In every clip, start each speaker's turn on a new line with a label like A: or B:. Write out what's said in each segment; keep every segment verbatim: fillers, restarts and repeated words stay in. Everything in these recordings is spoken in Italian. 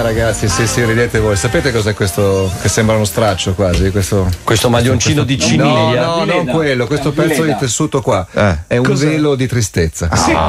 A: ragazzi, sì, sì, ridete voi. Sapete cos'è questo che sembra uno straccio quasi? Questo,
B: questo maglioncino
A: questo,
B: di ciniglia?
A: No, no, non quello, questo pezzo di tessuto qua.
B: Eh.
A: È un
C: Cos'è?
A: velo di tristezza.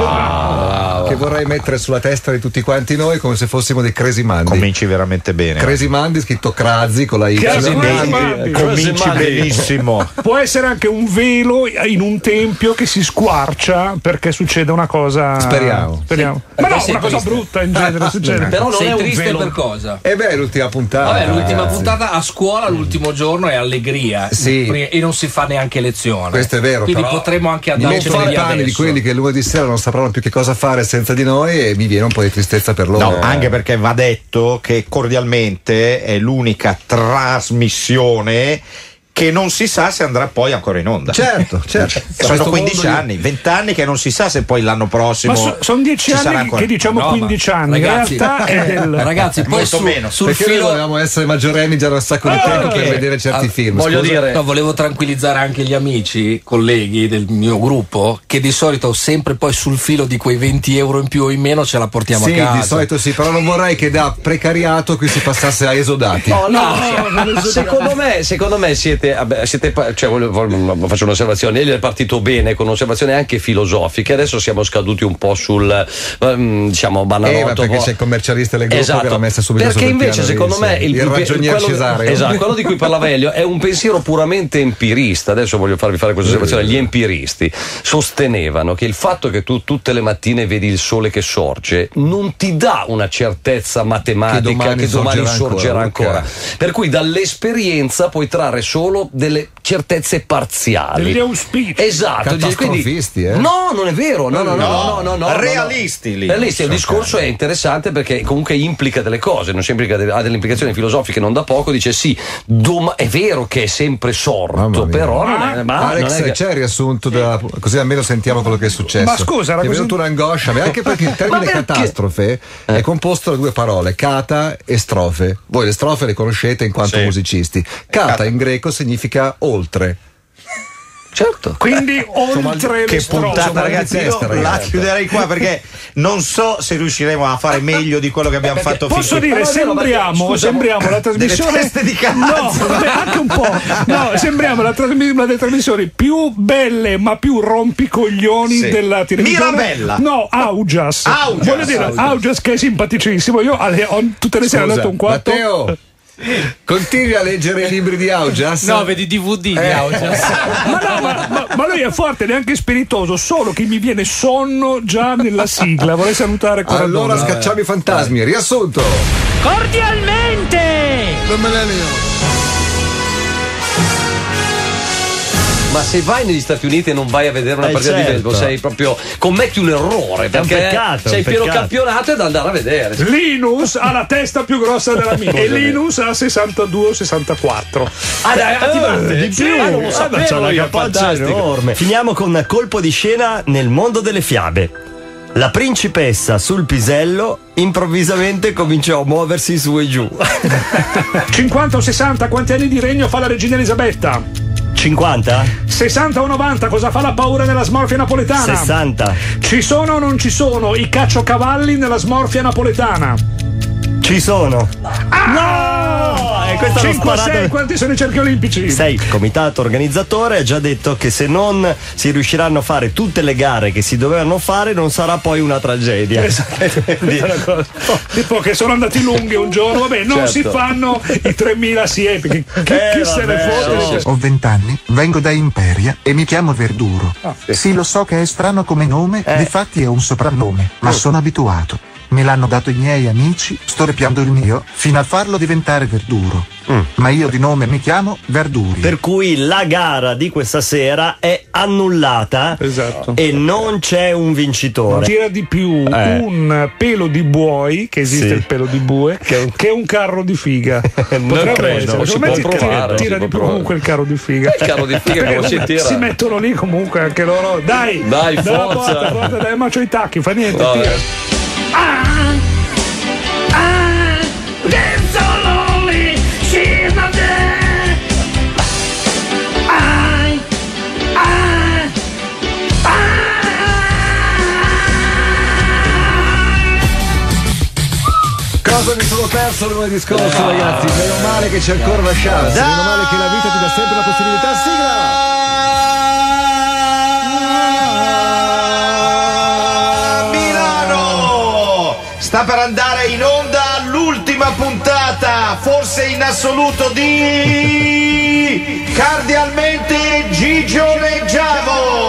C: Ah,
A: che vorrei mettere sulla testa di tutti quanti noi come se fossimo dei Cresimandi.
D: Cominci veramente bene.
A: Cresimandi scritto Crazi con la I.
C: Cresimandi.
D: Cominci benissimo.
C: Può essere anche un velo in un tempio che si squarcia perché succede una cosa.
A: Speriamo.
C: Speriamo.
E: Sì.
C: Ma no,
E: Sei
C: una cosa
E: triste.
C: brutta in genere succede.
E: Però non
F: Sei
E: è un
F: triste
E: velo.
F: per cosa?
A: E beh, l'ultima puntata.
F: Vabbè, l'ultima
A: ragazzi.
F: puntata a scuola, l'ultimo giorno è allegria.
A: Sì.
F: E non si fa neanche lezione.
A: Questo è vero.
F: Quindi
A: però
F: potremmo anche
A: mi
F: andarci
A: metto nei
F: via
A: panni di
F: adesso.
A: quelli che lunedì sera non sapranno più che cosa fare senza di noi e mi viene un po' di tristezza per loro.
D: No, anche perché va detto che cordialmente è l'unica trasmissione che non si sa se andrà poi ancora in onda.
A: Certo, certo.
D: Sono quindici anni, venti anni che non si sa se poi l'anno prossimo.
C: Ma so, sono dieci
D: ci sarà
C: anni
D: ancora.
C: che diciamo
F: No,
C: quindici
F: ma
C: anni.
F: ragazzi,
C: in realtà è del.
F: Ragazzi, poi
D: Molto
F: su,
D: meno.
F: sul
A: Perché noi
F: filo.
A: dovevamo essere maggiorenni già da un sacco di
C: Ah,
A: tempo per
C: ok.
A: vedere certi
F: Ah,
A: film.
B: voglio
A: Scusa.
B: dire-
F: No, volevo tranquillizzare anche gli amici, colleghi del mio gruppo, che di solito sempre poi sul filo di quei venti euro in più o in meno ce la portiamo
A: Sì,
F: a casa.
A: di solito sì, però non vorrei che da precariato qui si passasse a esodati.
B: No, no,
C: no,
B: secondo me, secondo me siete, vabbè, siete pa- cioè, voglio- voglio- faccio un'osservazione. Egli è partito bene con un'osservazione anche filosofica. Adesso siamo scaduti un po' sul ehm, diciamo
A: Eh, ma
B: banalotto.
A: perché
B: po'.
A: c'è il commercialista del gruppo
B: Esatto.
A: che l'ha messa subito
B: Perché
A: sul
B: invece
A: piano
B: secondo
A: di-
B: me
A: il,
B: più-
A: ragionier
B: quello,
A: Cesario.
B: esatto, quello di cui parlava Elio è un pensiero puramente empirista. Adesso voglio farvi fare questa osservazione. Gli empiristi sostenevano che il fatto che tu tutte le mattine vedi il sole che sorge non ti dà una certezza matematica
A: Che domani
B: che domani
A: sorgerà
B: sorgerà
A: ancora.
B: ancora. Per cui dall'esperienza puoi trarre solo delle certezze parziali.
C: Degli auspici.
B: Esatto,
A: Catastrofisti,
B: quindi,
A: eh?
B: no, non è vero. No, no, no, no, no, no, no,
D: realisti lì.
B: Realisti, il discorso è interessante perché comunque implica delle cose, non si implica delle- ha delle implicazioni filosofiche non da poco. Dice sì, doma- è vero che è sempre sorto,
A: Mamma mia.
B: però non è, ma
A: Alex,
B: non è che-
A: c'è il riassunto della- così almeno sentiamo quello che è successo.
C: Ma scusa, era
A: mi è
C: così-
A: venuta un'angoscia, ma anche perché il termine
B: Ma perché?
A: catastrofe è composto da due parole, kata e strofe. Voi le strofe le conoscete in quanto
D: Sì.
A: musicisti. Kata in greco significa oltre.
B: certo.
C: Quindi oltre
D: Che
C: le strofe.
D: puntata, ragazzi, io
A: testa,
D: la
A: ragazzi.
D: chiuderei qua perché non so se riusciremo a fare meglio di quello che abbiamo fatto
C: Posso
D: finora.
C: dire,
B: Ma no, ma
C: sembriamo,
B: scusa,
C: sembriamo la trasmissione.
D: delle teste di cazzo.
C: No, vabbè, anche un po'. No, sembriamo la trasmi- una delle trasmissioni più belle ma più rompicoglioni
D: Sì.
C: della televisione.
D: Mirabella.
C: No, Augias.
D: Augias.
C: Voglio dire,
D: Augias.
C: Augias che è simpaticissimo. Io alle- ho- tutte le sere ho
A: Scusa,
C: dato un quarto.
A: Matteo, continui a leggere i libri di Augias?
E: No, vedi D V D di
A: Eh.
E: Augias.
C: Ma no, ma, ma- ma lui è forte, neanche spiritoso, solo che mi viene sonno già nella sigla. Vorrei salutare Corradona.
A: Allora scacciamo i fantasmi, riassunto.
G: Cordialmente!
A: Non me ne ne-
B: Ma se vai negli Stati Uniti e non vai a vedere una
H: Eh,
B: partita
H: certo.
B: di baseball, sei proprio commetti un errore perché
H: peccato,
B: sei
H: è un
B: pieno
H: peccato.
B: campionato e da andare a vedere.
C: Linus ha la testa più grossa della mia e Linus ha sessantadue o sessantaquattro.
B: Ah, dai, ti batte?
H: di più.
B: Ah, non lo
H: Ah,
B: sapevo
H: ma c'è una
B: io,
H: capaccia
B: fantastico.
H: enorme. Finiamo con un colpo di scena nel mondo delle fiabe. La principessa sul pisello improvvisamente cominciò a muoversi su e giù.
C: cinquanta o sessanta, quanti anni di regno fa la regina Elisabetta?
H: cinquanta?
C: sessanta o novanta, cosa fa la paura nella smorfia napoletana?
H: sessanta?
C: Ci sono o non ci sono i caciocavalli nella smorfia napoletana?
H: Ci sono.
C: No!
H: E questa l'ho
C: cinque,
H: sparata-
C: sei, quanti sono i cerchi olimpici?
H: sei. Il comitato organizzatore ha già detto che se non si riusciranno a fare tutte le gare che si dovevano fare non sarà poi una tragedia. Quindi-
C: Una cosa. Tipo che sono andati lunghi un giorno, vabbè, non
B: Certo.
C: si fanno i tremila siepi. Chi, chi-
H: Eh,
C: chi se ne
H: vabbè,
C: fotte?
H: no.
I: Ho vent'anni, vengo da Imperia e mi chiamo Verduro. Sì, lo so che è strano come nome, difatti è un soprannome, ma sono abituato. Me l'hanno dato i miei amici, storpiando il mio, fino a farlo diventare Verduro. Ma io di nome mi chiamo Verduri.
H: Per cui la gara di questa sera è annullata
C: Esatto.
H: e non c'è un vincitore.
C: Tira di più
H: Eh.
C: un pelo di buoi, che esiste
H: Sì.
C: il pelo di bue,
H: Che è un-
C: che un carro di figa. Potrebbe
H: credo,
C: essere.
B: si
C: Secondo me
B: può
C: ti-
B: provare,
C: tira
B: si
C: di
B: può
C: più
B: provare.
C: comunque il carro di figa.
B: Il carro di figa
C: Perché
B: come si
C: comunque
B: tira?
C: si mettono lì comunque anche loro. Dai,
B: Dai,
C: dalla
B: forza.
C: porta, porta, dai, ma c'ho i tacchi, fa niente.
B: Vabbè.
C: Tira. Ah! Ah! Dance so lonely, she's not there. I, I, I.
A: Cosa mi sono perso lunedì scorso, ragazzi? Meno male che c'è ancora una chance, meno male che la vita ti dà sempre la possibilità. Sigla!
D: Sta per andare in onda l'ultima puntata, forse in assoluto, di Cardialmente Gigio Leggiavo.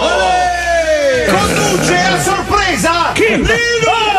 D: Conduce a sorpresa Lino!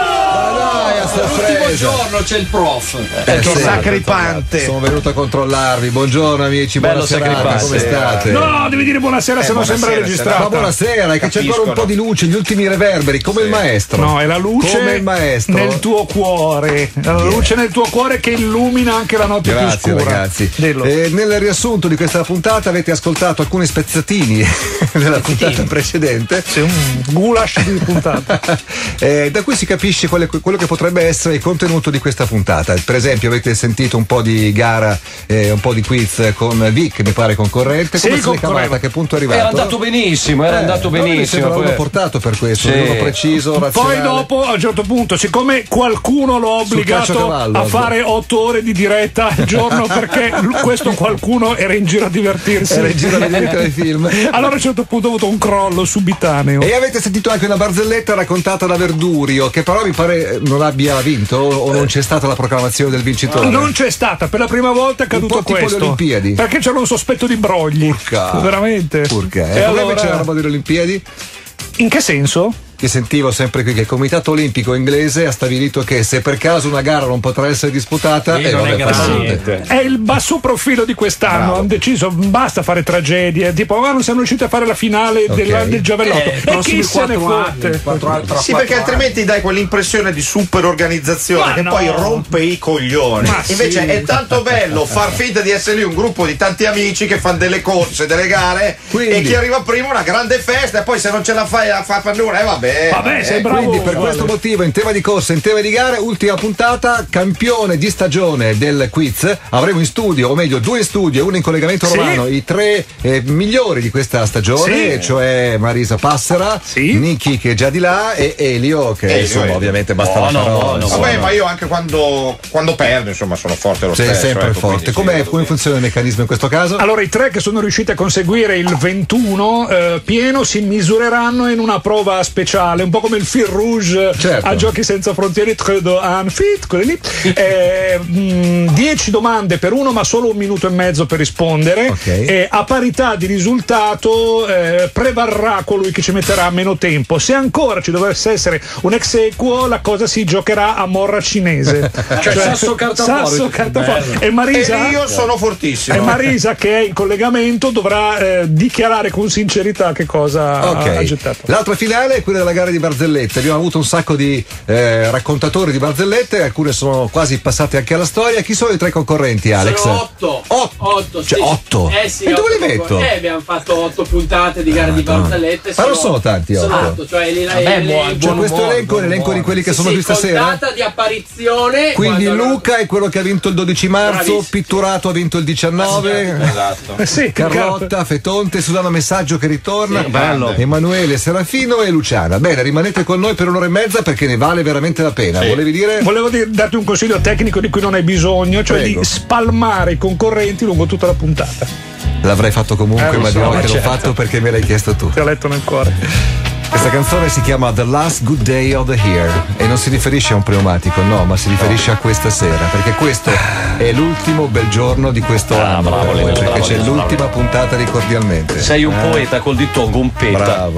F: L'ultimo giorno c'è il prof.
D: Eh, che
A: sì,
D: sacripante.
A: Sono venuto a controllarvi. Buongiorno amici,
B: Bello
A: buonasera.
B: sacripante.
A: Come state?
C: No, devi dire buonasera,
D: Eh,
C: se no
D: buonasera,
C: sembra
D: se
C: registrata.
A: Ma buonasera, è che c'è ancora un po'
D: Capiscono.
A: di luce, gli ultimi reverberi, come il maestro.
C: No, è la luce
A: Come il maestro.
C: nel tuo cuore. È la luce nel tuo cuore che illumina anche la notte
A: Grazie
C: più scura.
A: ragazzi.
C: Dillo.
A: Eh, nel riassunto di questa puntata avete ascoltato alcuni spezzatini della puntata precedente.
C: C'è un goulash di puntata.
A: Eh, da cui si capisce quale- quello che potrebbe essere il contenuto di questa puntata. Per esempio avete sentito un po' di gara, eh, un po' di quiz con Vic, mi pare concorrente.
C: Sì,
A: Come se l'è
C: concorreva.
A: cavata? A che punto è arrivato?
B: Era andato benissimo, era
A: Eh,
B: andato
A: no, mi
B: benissimo.
A: sembra
B: poi-
A: l'hanno portato per questo,
B: Sì.
A: un numero preciso,
C: Poi
A: razionale.
C: dopo, a un certo punto, siccome qualcuno l'ha
A: Sul
C: obbligato
A: caciocavallo,
C: a fare otto ore di diretta al giorno perché l- questo qualcuno era in giro a divertirsi.
A: Era in giro a vedere i telefilm.
C: Allora a un certo punto ha avuto un crollo subitaneo.
A: E avete sentito anche una barzelletta raccontata da Verdurio, che però mi pare non abbia vinto o non c'è stata la proclamazione del vincitore.
C: Non c'è stata, per la prima volta è caduto
A: po' tipo
C: questo.
A: le Olimpiadi.
C: Perché c'era un sospetto di brogli.
A: Urca.
C: Veramente.
A: Urca.
C: E
A: E
C: allora,
A: invece la roba delle Olimpiadi?
C: in che senso?
A: Che sentivo sempre qui che il Comitato Olimpico inglese ha stabilito che se per caso una gara non potrà essere disputata,
F: Sì,
A: eh,
F: non
A: vabbè,
F: è
A: fa
F: grave.
A: niente.
C: È il basso profilo di quest'anno.
A: Bravo.
C: Hanno deciso basta fare tragedie. Tipo, ma non siamo riusciti a fare la finale
A: Ok.
C: della- del giavellotto.
F: Eh,
C: e
F: prossimi
C: chi se ne
F: quattro
C: fotte?
F: anni, quattro anni, tra
D: Sì,
F: quattro
D: perché altrimenti dai quell'impressione di super organizzazione
C: Ma
D: che
C: no.
D: poi rompe i coglioni.
C: Ma
D: Invece
C: sì.
D: è tanto bello far finta di essere lì un gruppo di tanti amici che fanno delle corse, delle gare,
A: Quindi-
D: e chi arriva prima una grande festa e poi se non ce la fai la fa per nulla, eh vabbè.
C: Vabbè, sei bravo.
A: Quindi per
C: Vale.
A: questo motivo in tema di corsa, in tema di gare, ultima puntata, campione di stagione del quiz. Avremo in studio, o meglio due in studio e uno in collegamento
C: Sì.
A: romano, i tre eh, migliori di questa stagione,
C: Sì.
A: cioè Marisa Passera,
C: Sì.
A: Niki che è già di là e Elio che
D: Elio,
A: insomma
D: Elio.
A: ovviamente basta
B: Buono,
A: la parola.
B: buono,
A: insomma.
D: Vabbè, ma io anche quando, quando perdo, insomma, sono forte lo
A: Sei
D: stesso.
A: sempre
D: ecco,
A: forte.
D: quindi
A: Com'è,
D: sì,
A: come funziona il meccanismo in questo caso?
C: Allora, i tre che sono riusciti a conseguire il ventuno eh, pieno si misureranno in una prova speciale, un po' come il fil rouge
A: Certo.
C: a Giochi Senza Frontiere, credo Unfit, quelli lì. Eh, mh, dieci domande per uno, ma solo un minuto e mezzo per rispondere.
A: Ok.
C: E a parità di risultato eh, prevarrà colui che ci metterà meno tempo. Se ancora ci dovesse essere un ex equo, la cosa si giocherà a morra cinese.
B: Cioè, sasso, carta,
C: sasso,
B: fuori.
C: carta fuori. E
D: E
C: Marisa,
D: io sono fortissimo.
C: e Marisa, che è in collegamento, dovrà eh, dichiarare con sincerità che cosa ha-
A: Ok.
C: ha gettato.
A: L'altra finale è quella della gara di barzellette. Abbiamo avuto un sacco di eh, raccontatori di barzellette, alcune sono quasi passate anche alla storia. Chi sono i tre concorrenti, Alex?
E: Sono otto.
A: Otto.
E: Otto,
A: Cioè,
E: sì.
A: otto?
E: Eh sì,
A: E dove
E: otto
A: li metto?
E: concorrenti. Eh, abbiamo fatto otto puntate di gare di barzellette.
A: Ma non sono tanti,
E: Sono
A: otto.
E: otto, cioè li,
F: Vabbè,
E: li-
F: buono,
E: li-
A: Cioè,
F: buon
A: questo
F: umore,
A: elenco è
F: buon
A: l'elenco di
F: umore.
A: quelli che
E: sì,
A: sono
E: sì,
A: qui stasera.
E: contata di apparizione.
A: Quindi
E: quando-
A: Luca è quello che ha vinto il dodici marzo,
E: Bravissimo.
A: Pitturato ha vinto il diciannove,
D: Esatto.
C: Eh sì,
A: Carlotta, Fetonte, Susana Messaggio che ritorna,
D: Sì, bello.
A: Emanuele, Serafino e Luciana. Bene, rimanete con noi per un'ora e mezza perché ne vale veramente la pena.
D: Sì.
A: Volevi dire?
C: Volevo dire- darti un consiglio tecnico di cui non hai bisogno, cioè
A: Prego.
C: di spalmare i concorrenti lungo tutta la puntata.
A: L'avrei fatto comunque,
C: Eh, lo
A: ma
C: so,
A: dirò
C: ma
A: che l'ho
C: certo.
A: fatto perché me l'hai chiesto tu.
C: Ti ho letto nel cuore.
A: Questa canzone si chiama The Last Good Day of the Year e non si riferisce a un pneumatico, no, ma si riferisce a questa sera, perché questo è l'ultimo bel giorno di questo
B: Ah,
A: anno,
B: bravo,
A: per voi,
B: Lino,
A: perché
B: bravo,
A: c'è
B: Lino,
A: l'ultima puntata di Cordialmente.
B: Sei un poeta col dittongo, un peta.
A: Bravo.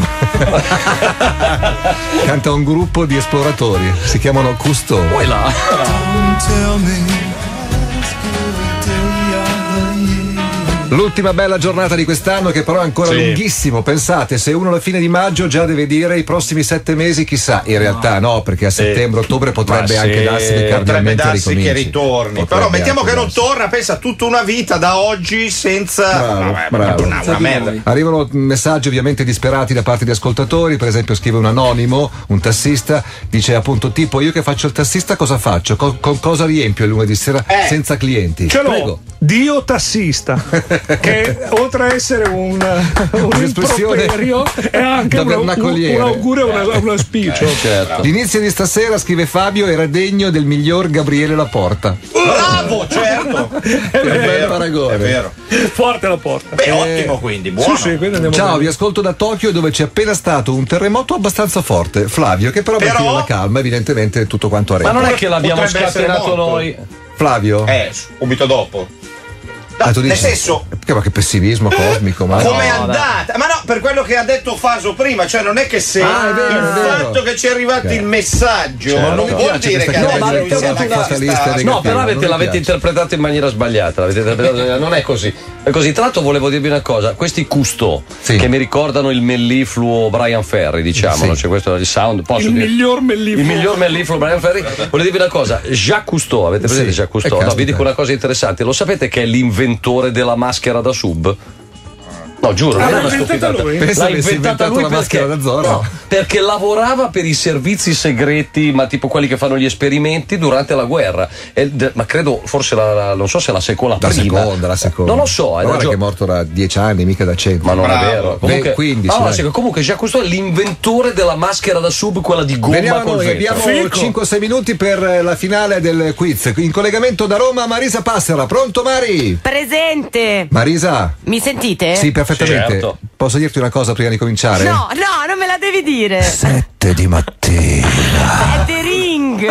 A: Canta un gruppo di esploratori, si chiamano Cousteau.
B: Poi là.
A: L'ultima bella giornata di quest'anno che però è ancora
D: Sì.
A: lunghissimo. Pensate, se uno alla fine di maggio già deve dire i prossimi sette mesi, chissà. In realtà no, perché a settembre-ottobre potrebbe
B: Ma
A: anche
B: sì,
A: darsi che
D: Potrebbe
A: Cardialmente
D: darsi
A: ricominci.
D: che ritorni.
A: Potrebbe
D: Però mettiamo
A: anche
D: che non
A: darsi.
D: torna, pensa tutta una vita da oggi senza.
A: Bravo,
D: Vabbè,
A: bravo.
D: Una, una merda.
A: Arrivano messaggi ovviamente disperati da parte di ascoltatori, per esempio scrive un anonimo, un tassista, dice appunto tipo io che faccio il tassista cosa faccio? Co- con cosa riempio il lunedì sera
D: Eh.
A: senza clienti?
C: Ce l'ho.
A: Prego.
C: Dio tassista. che oltre a essere un, un
A: Un'espressione
C: improperio è anche
A: da
C: un, un,
A: vernacoliere.
C: un augurio e un auspicio.
B: Eh, certo.
A: L'inizio di stasera, scrive Fabio, era degno del miglior Gabriele Laporta.
D: Bravo, certo.
C: È
A: Bel
C: vero,
A: paragone.
D: È vero.
C: forte la porta.
D: Beh, ottimo quindi, buono.
C: Sì, sì, quindi andiamo
A: Ciao,
C: bene.
A: vi ascolto da Tokyo dove c'è appena stato un terremoto abbastanza forte. Flavio, che però,
D: Però-
A: mantiene la calma, evidentemente tutto quanto a
B: Ma
A: rete.
B: non è che l'abbiamo
D: Potrebbe essere
B: scatenato
D: morto.
B: noi.
A: Flavio?
D: Eh, subito dopo.
A: Ah, tu
D: nel
A: dici-
D: senso,
A: Che, ma che pessimismo cosmico, ma
D: come è
B: no,
D: andata? Ma no, per quello che ha detto Faso prima, cioè non è che se
A: Ah, è vero,
D: il
A: è vero.
D: fatto che ci è arrivato
A: Ok.
D: il messaggio
A: Cioè, non
D: non
A: mi
D: vuol
A: piace
D: dire
A: questa
D: che
A: chiave
B: No, ma
D: adesso
B: avete
D: lui sia
B: avuto
D: la
B: una-
A: fatalista
D: casta.
A: negativa.
B: No, però
A: non
B: avete,
A: mi
B: l'avete
A: piace.
B: interpretato in maniera sbagliata. L'avete interpretato, non è così. È così. Tra l'altro, volevo dirvi una cosa: questi Cousteau,
A: Sì.
B: che mi ricordano il mellifluo Brian Ferry, diciamolo,
A: Sì.
B: cioè questo è il sound. Posso
C: Il
B: dire?
C: miglior mellifluo.
B: Il miglior mellifluo Brian Ferry. Volevo dirvi una cosa: Jacques Cousteau, avete presente
A: Sì.
B: Jacques Cousteau?
A: Eh,
B: No, vi
A: caspita.
B: dico una cosa interessante: lo sapete che è l'inventore della maschera da sub? No, giuro,
C: Ah,
B: non è
C: l'ha
B: una
C: inventata
B: stupidata.
C: lui?
A: Penso
B: L'ha
A: avesse
B: inventata
A: inventato
B: lui
A: la
B: perché,
A: maschera da Zorro.
B: no, perché lavorava per i servizi segreti, ma tipo quelli che fanno gli esperimenti durante la guerra. E de- ma credo, forse la, la- non so se la seconda
A: La
B: prima.
A: seconda, la seconda.
B: Non lo so,
A: Ma
B: è
A: guarda
B: da gio-
A: che è morto da dieci anni, mica da cento.
B: ma non
D: Bravo.
B: è vero. Comunque,
A: Beh, quindici,
B: Ah, no,
A: dai.
B: sì, comunque Jacques Cousteau è l'inventore della maschera da sub, quella di gomma
A: Veniamo a
B: col
A: noi,
B: vetro.
A: abbiamo
C: Fico.
A: cinque sei minuti per la finale del quiz. In collegamento da Roma, Marisa Passera. Pronto, Mari?
J: Presente.
A: Marisa?
J: Mi sentite?
A: Sì, perfettamente.
B: Certo.
A: Posso dirti una cosa prima di cominciare?
J: No, no, non me la devi dire.
A: Sette di mattina.
J: È The Ring.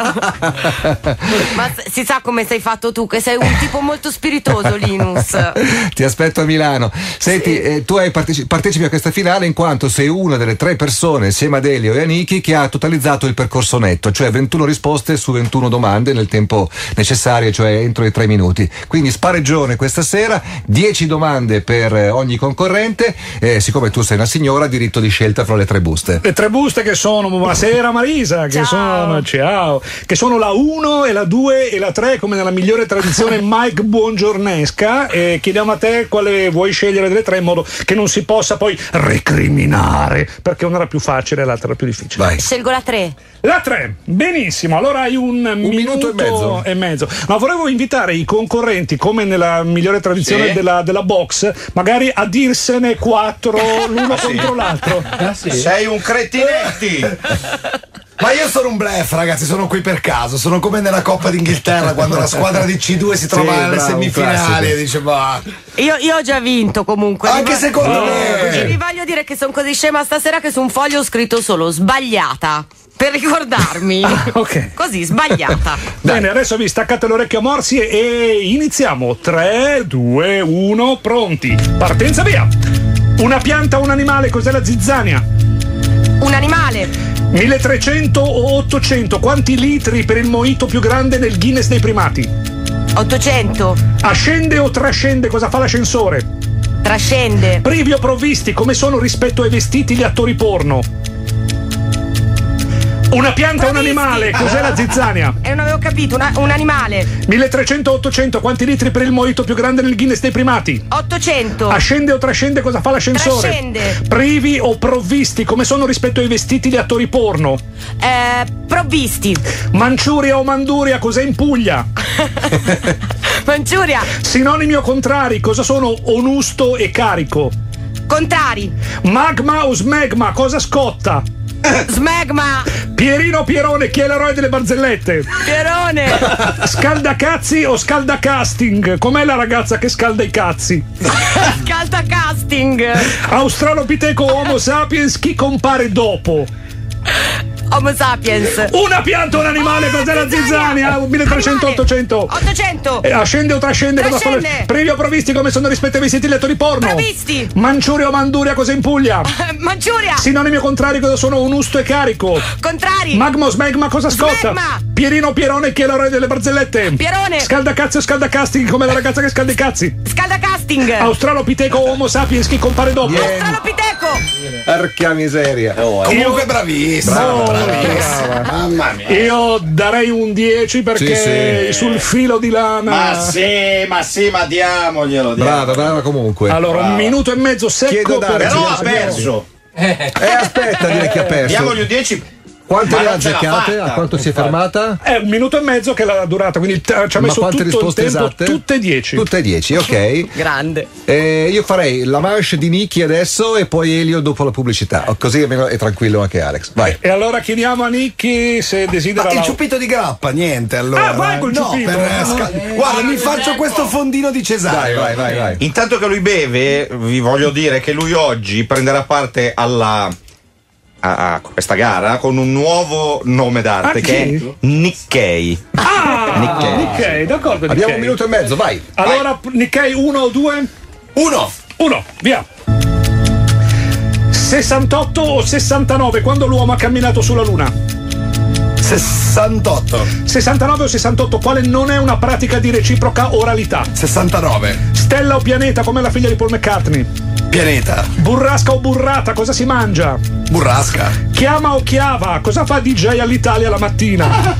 J: Ma s- si sa come sei fatto tu, che sei un tipo molto spiritoso, Linus.
A: Ti aspetto a Milano. Senti, eh, tu hai parteci- partecipi a questa finale in quanto sei una delle tre persone, insieme ad Elio e a Niki, che ha totalizzato il percorso netto, cioè ventuno risposte su ventuno domande nel tempo necessario, cioè entro i tre minuti. Quindi spareggione questa sera, dieci domande per eh, ogni concorrente. Eh, siccome tu sei una signora, diritto di scelta fra le tre buste.
C: Le tre buste che sono, buonasera Marisa, che
J: Ciao.
C: sono, ciao, che sono la uno e la due e la tre, come nella migliore tradizione Mike Buongiornesca. E chiediamo a te quale vuoi scegliere delle tre in modo che non si possa poi recriminare, perché una era più facile e l'altra era più difficile.
A: Vai.
J: Scelgo la tre.
C: La tre, benissimo, allora hai un,
A: minuto e mezzo.
C: e mezzo. Ma volevo invitare i concorrenti, come nella migliore tradizione
D: Sì.
C: della, della box, magari a dirsene quattro l'uno contro l'altro.
D: Sei un cretinetti.
K: Ma io sono un bluff, ragazzi, sono qui per caso. Sono come nella Coppa d'Inghilterra quando la squadra di C due si trova
A: Sì,
K: alle
A: bravo, un
K: semifinali
A: classico.
K: e dice ma
J: Io, io ho già vinto comunque.
K: anche
J: Vi vo-
K: secondo
J: E vi
K: me.
J: voglio dire che sono così scema stasera che su un foglio ho scritto solo sbagliata. Per ricordarmi.
C: Ok.
J: Così, sbagliata.
C: Bene, adesso vi staccate l'orecchio a morsi e, e iniziamo. tre, due, uno, pronti. Partenza, via. Una pianta o un animale, cos'è la zizzania?
J: Un animale.
C: milletrecento o ottocento, quanti litri per il mojito più grande nel Guinness dei primati?
J: ottocento.
C: Ascende o trascende, cosa fa l'ascensore?
J: Trascende.
C: Privi o provvisti, come sono rispetto ai vestiti gli attori porno? Una pianta o un
J: Provvisti.
C: animale, cos'è la zizzania?
J: E non avevo capito, una- un animale.
C: milletrecento o ottocento, quanti litri per il mojito più grande nel Guinness dei primati?
J: ottocento.
C: Ascende o trascende, cosa fa l'ascensore?
J: Trascende.
C: Privi o provvisti, come sono rispetto ai vestiti gli attori porno?
J: Eh, provvisti.
C: Manciuria o Manduria, cos'è in Puglia?
J: Manciuria.
C: Sinonimi o contrari, cosa sono onusto e carico?
J: Contrari.
C: Magma o smegma, cosa scotta?
J: Smegma.
C: Pierino o Pierone, chi è l'eroe delle barzellette?
J: Pierone.
C: Scaldacazzi o scaldacasting, com'è la ragazza che scalda i cazzi?
J: Scalda casting.
C: Australopiteco o Homo sapiens, chi compare dopo?
J: Homo sapiens.
C: Una pianta o un animale, cos'è la zizzania? milletrecento ottocento.
J: ottocento.
C: Eh, Ascende o trascende? cosa fa le-
J: Trascende.
C: Privi o provvisti, come sono rispetto ai vestiti lettori porno?
J: Provvisti.
C: Manciuria o Manduria, cosa in Puglia?
J: Manciuria.
C: Sinonimi o contrari, cosa sono onusto e carico?
J: Contrari.
C: Magma o smegma, cosa scotta?
J: Smegma.
C: Pierino o Pierone, chi è l'eroe delle barzellette?
J: Pierone.
C: Scaldacazzi o scaldacasting, come la ragazza che scalda i cazzi?
J: Scalda casting.
C: Australopiteco o Homo sapiens, chi compare dopo?
J: Australopiteco.
A: Arca miseria.
K: Comunque bravissima,
C: Brava,
K: bravissima.
C: brava.
D: Mamma mia.
C: Io darei un dieci perché
A: Sì, sì.
C: sul filo di lana.
D: Ma sì, ma sì, ma diamoglielo. diamo.
A: Brava, brava comunque.
C: Allora, un minuto e mezzo secco
A: Chiedo
C: per
A: Darci,
D: Però ha
A: signori.
D: perso.
A: Eh, aspetta a dire chi ha perso.
D: Diamogli un dieci.
A: Quante
D: Ma
A: ne ha
D: non ce l'ha
A: azzeccate?
D: fatta.
A: A quanto si è fermata?
C: È un minuto e mezzo che l'ha durata, quindi t- ci ha
A: Ma
C: messo
A: quante
C: tutto il
A: risposte
C: tempo,
A: esatte?
C: tutte e dieci.
A: Tutte e dieci, ok.
J: Grande.
A: Eh, io farei la manche di Nicky adesso e poi Elio dopo la pubblicità, così almeno è tranquillo anche Alex. Vai.
C: E allora chiediamo a Nicky se desidera
K: Ma il
C: la...
K: ciuppito di grappa, niente allora.
C: Ah, vai col
K: no,
C: ciuppito.
K: per, eh, sca- Guarda, mi faccio questo fondino di Cesare.
A: Vai, vai, vai, vai.
D: Intanto che lui beve, vi voglio dire che lui oggi prenderà parte alla a, a questa gara con un nuovo nome d'arte
C: Ah,
D: che
C: chi?
D: è Nikkei.
C: Ah,
D: Nikkei.
C: Nikkei, d'accordo.
A: Abbiamo
C: Nikkei.
A: un minuto e mezzo, vai.
C: Allora, Nikkei, uno o due?
K: Uno.
C: Uno, via. sessantotto o sessantanove, quando l'uomo ha camminato sulla Luna?
K: sessantotto.
C: sessantanove o sessantotto, quale non è una pratica di reciproca oralità?
K: sessantanove.
C: Stella o pianeta, come la figlia di Paul McCartney?
K: Pianeta.
C: Burrasca o burrata, cosa si mangia?
K: Burrasca.
C: Chiama o chiava, cosa fa D J all'Italia la mattina?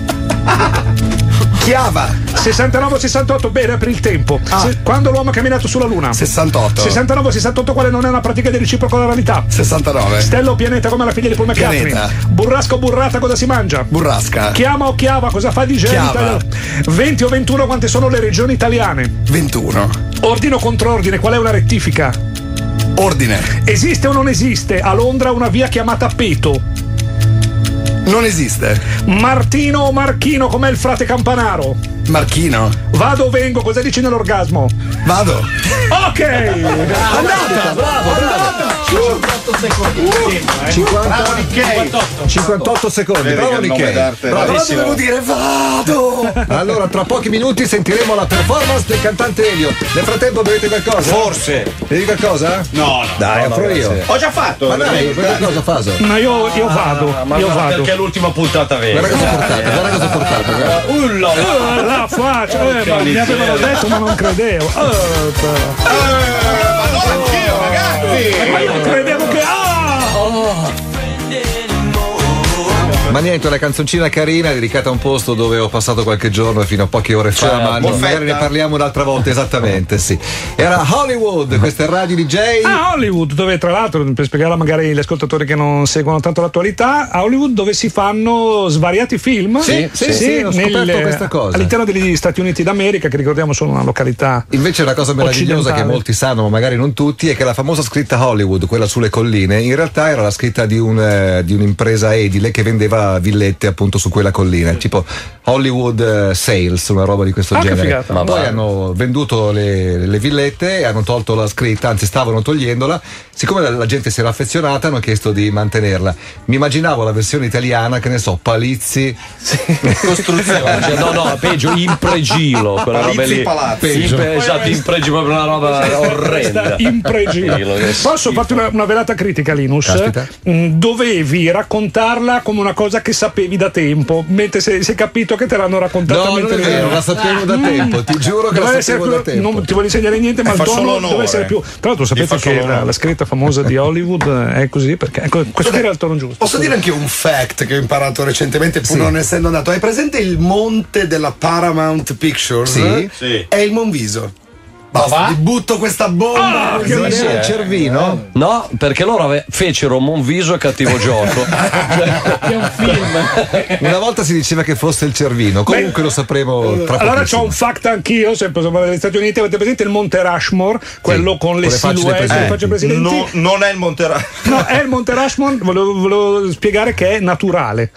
K: Chiava.
C: sessantanove o sessantotto, bene, per il tempo.
K: Ah.
C: Se- quando l'uomo ha camminato sulla Luna?
K: sessantotto.
C: sessantanove o sessantotto, quale non è una pratica di reciproca oralità?
K: sessantanove.
C: Stella o pianeta, come la figlia di Paul McCartney?
K: Pianeta.
C: Burrasca o burrata, cosa si mangia?
K: Burrasca.
C: Chiama o chiava, cosa fa D J
K: Chiava.
C: all'Italia? venti o ventuno, quante sono le regioni italiane?
K: ventuno.
C: Ordine o contrordine, qual è una rettifica?
K: Ordine.
C: Esiste o non esiste a Londra una via chiamata Peto?
K: Non esiste.
C: Martino o Marchino, com'è il frate Campanaro?
K: Marchino.
C: Vado o vengo, cosa dici nell'orgasmo?
K: Vado.
C: Ok!
A: Andata, bravo, bravo.
E: cinquantotto secondi di tempo, eh.
A: cinquanta, cinquantotto secondi,
D: Vedi
A: bravo
D: che il nome
A: Nikkei.
D: d'arte è
A: Bravo.
K: Però dovevo dire vado.
A: Allora, tra pochi minuti sentiremo la performance del cantante Elio. Nel frattempo bevete qualcosa?
D: Forse.
A: Bevi qualcosa?
D: No, no.
A: Dai,
D: no,
A: offro
D: no,
A: io.
D: grazie. Ho già fatto.
A: Ma dai,
D: bevi,
A: bevi qualcosa, Faso.
C: Ma io, io vado,
B: Ah, ma
C: io
B: guarda,
C: vado.
B: perché è l'ultima puntata vera.
A: Guarda cosa ho portato, guarda cosa ho portato. guarda.
B: Ullo,
C: Eh, la faccia, eh, ma mi avevano detto ma non credevo. Eh, però.
D: ma non anch'io, ragazzi.
C: Ma io credevo che. Ah!
A: Ma niente, una canzoncina carina dedicata a un posto dove ho passato qualche giorno fino a poche ore fa,
B: Cioè,
A: ma
D: Molfetta.
A: magari ne parliamo un'altra volta, esattamente, sì. Era Hollywood, questa è Radio D J.
C: A Hollywood, dove tra l'altro, per spiegarla magari agli ascoltatori che non seguono tanto l'attualità, a Hollywood dove si fanno svariati film.
A: Sì, sì, sì, ho scoperto questa cosa.
C: All'interno degli Stati Uniti d'America, che ricordiamo sono una località.
A: Invece una cosa meravigliosa
C: occidentale.
A: che molti sanno, ma magari non tutti, è che la famosa scritta Hollywood, quella sulle colline, in realtà era la scritta di, un, eh, di un'impresa edile che vendeva villette appunto su quella collina, tipo Hollywood eh, Sales, una roba di questo
C: Ah, che
A: genere.
C: figata.
A: Ma
B: Ma
A: poi
B: va.
A: hanno venduto le, le villette e hanno tolto la scritta, anzi stavano togliendola. Siccome la, la gente si era affezionata, hanno chiesto di mantenerla. Mi immaginavo la versione italiana, che ne so, Palizzi.
B: costruzione. Cioè, no, no, peggio, impregilo. Quella roba
D: Palizzi
B: lì.
D: Palazzi.
B: Impe- esatto, impregilo, proprio una roba orrenda.
C: Impregilo.
B: Che
C: Posso
B: schifo.
C: farti una, una velata critica, Linus?
A: Caspita.
C: Mm, Dovevi raccontarla come una cosa che sapevi da tempo, mentre sei, sei capito che te l'hanno raccontata
A: No, non
C: mentre
A: è vero, la sapevo da tempo, ti giuro che la
C: Deve
A: sapevo
C: essere
A: da
C: più-
A: tempo.
C: Non ti voglio insegnare niente, ma
D: Eh,
C: il
D: fa
C: tono
D: solo
C: deve
D: onore.
C: essere più. Tra l'altro,
D: Gli
C: sapete
D: fa
C: che
D: solo
C: la,
D: onore.
C: la scritta famosa di Hollywood è così? Perché ecco, questo qui era il tono giusto.
K: Posso dire anche un fact che ho imparato recentemente, pur
A: Sì.
K: non essendo andato. Hai presente il monte della Paramount Pictures?
A: Sì.
D: Sì.
K: È il Monviso. Basta, ti butto questa bomba.
C: Ah,
K: così.
C: che
A: Non
C: bello.
A: è il Cervino?
B: No, perché loro ave- fecero Monviso e Cattivo Gioco.
E: È un film.
A: Una volta si diceva che fosse il Cervino, comunque lo sapremo tra
C: Allora
A: pochissimo.
C: c'ho un fact anch'io, sempre sono degli Stati Uniti, avete presente il Monte Rushmore, quello con le
A: con le facce dei
C: silhouette, le
A: presidenti.
C: facce presidenti?
D: No, non è il Monterà.
C: No, è il Monte Rushmore, volevo, volevo spiegare che è naturale.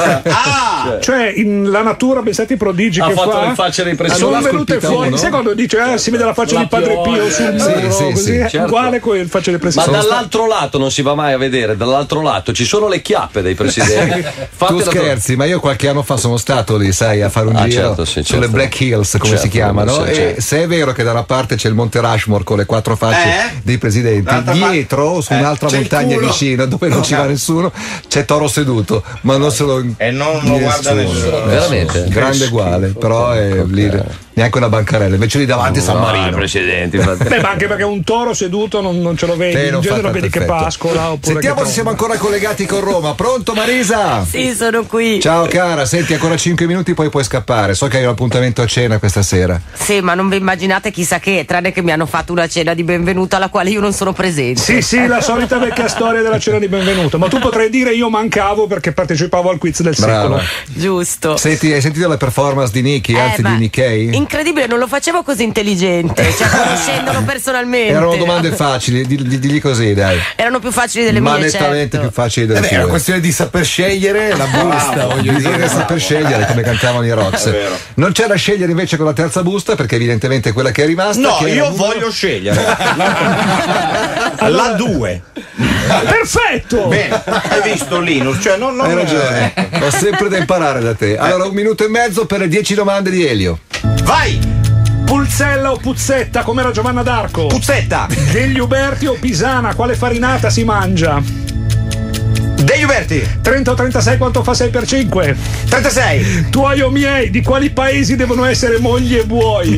D: Ah!
C: Cioè, in la natura, pensate ai prodigi
B: Ha
C: che
B: fatto
C: fa.
B: le facce dei presidenti.
C: Sono
A: Allora
C: venute
A: scolpita
C: fuori.
A: uno?
C: Sai quando dice, eh, si vede la faccia
E: La
C: di Padre
E: pioggia,
C: Pio sul
A: sì,
C: muro,
A: sì,
C: così,
A: sì,
C: è
B: certo.
C: uguale con il faccia dei
B: Ma
C: presidenti.
B: dall'altro lato non si va mai a vedere, dall'altro lato ci sono le chiappe dei presidenti.
A: Tu
B: Fatela-
A: scherzi, ma io qualche anno fa sono stato lì, sai, a fare un
B: Ah,
A: giro
B: certo, sì,
A: sulle
B: certo.
A: Black Hills, come
B: Certo,
A: si chiamano.
B: sì,
A: e
B: certo.
A: se è vero che da una parte c'è il Monte Rushmore con le quattro facce
D: Eh?
A: dei presidenti,
D: D'altra
A: dietro, su
D: Eh,
A: un'altra
K: c'è il
A: montagna
K: culo.
A: vicino, dove non ci va nessuno, c'è Toro seduto, ma non se lo.
D: E non lo guarda nessuno.
B: Veramente?
A: Grande uguale, però è lì. neanche una bancarella, invece lì davanti San Marino.
B: Precedenti,
C: beh, ma anche perché un toro seduto non, non ce lo vedi,
A: Beh,
C: in
A: non
C: genere
A: fa
C: lo vedi che
A: perfetto.
C: pascola. Oppure
A: Sentiamo
C: che
A: se siamo ancora collegati con Roma. Pronto Marisa?
J: Sì, sono qui.
A: Ciao cara, senti ancora cinque minuti poi puoi scappare. So che hai un appuntamento a cena questa sera.
J: Sì, ma non vi immaginate chissà che, tranne che mi hanno fatto una cena di benvenuto alla quale io non sono presente.
C: Sì, sì, la solita vecchia storia della cena di benvenuto. Ma tu potrai dire io mancavo perché partecipavo al quiz del
A: Brava.
C: secolo.
J: Giusto.
A: Senti, hai sentito la performance di Nicky,
J: Eh,
A: anzi
J: ma
A: di Nikkei?
J: incredibile, non lo facevo così intelligente, cioè conoscendolo personalmente.
A: Erano domande facili, di- di- digli così, dai.
J: Erano più facili delle
A: Ma
J: mie,
A: nettamente
J: certo.
A: più facili delle
K: Eh beh,
A: tue.
K: è una questione di saper scegliere la busta, voglio
A: Bisogna
K: dire.
A: saper scegliere come cantavano i Rox.
D: È vero.
A: Non c'è da scegliere invece con la terza busta perché evidentemente è quella che è rimasta.
D: No,
A: che era
D: io
A: numero-
D: voglio scegliere. La due.
C: Perfetto!
D: Bene, hai visto Linus? Cioè, non, non
A: Hai ragione, ho sempre da imparare da te. Allora, un minuto e mezzo per le dieci domande di Elio.
D: Vai!
C: Pulzella o puzzetta, com'era Giovanna d'Arco?
D: Puzzetta!
C: Degli Uberti o Pisana, quale farinata si mangia?
D: Degli Uberti!
C: trenta o trentasei quanto fa sei per cinque?
D: trentasei!
C: Tuoi o miei, di quali paesi devono essere mogli e buoi?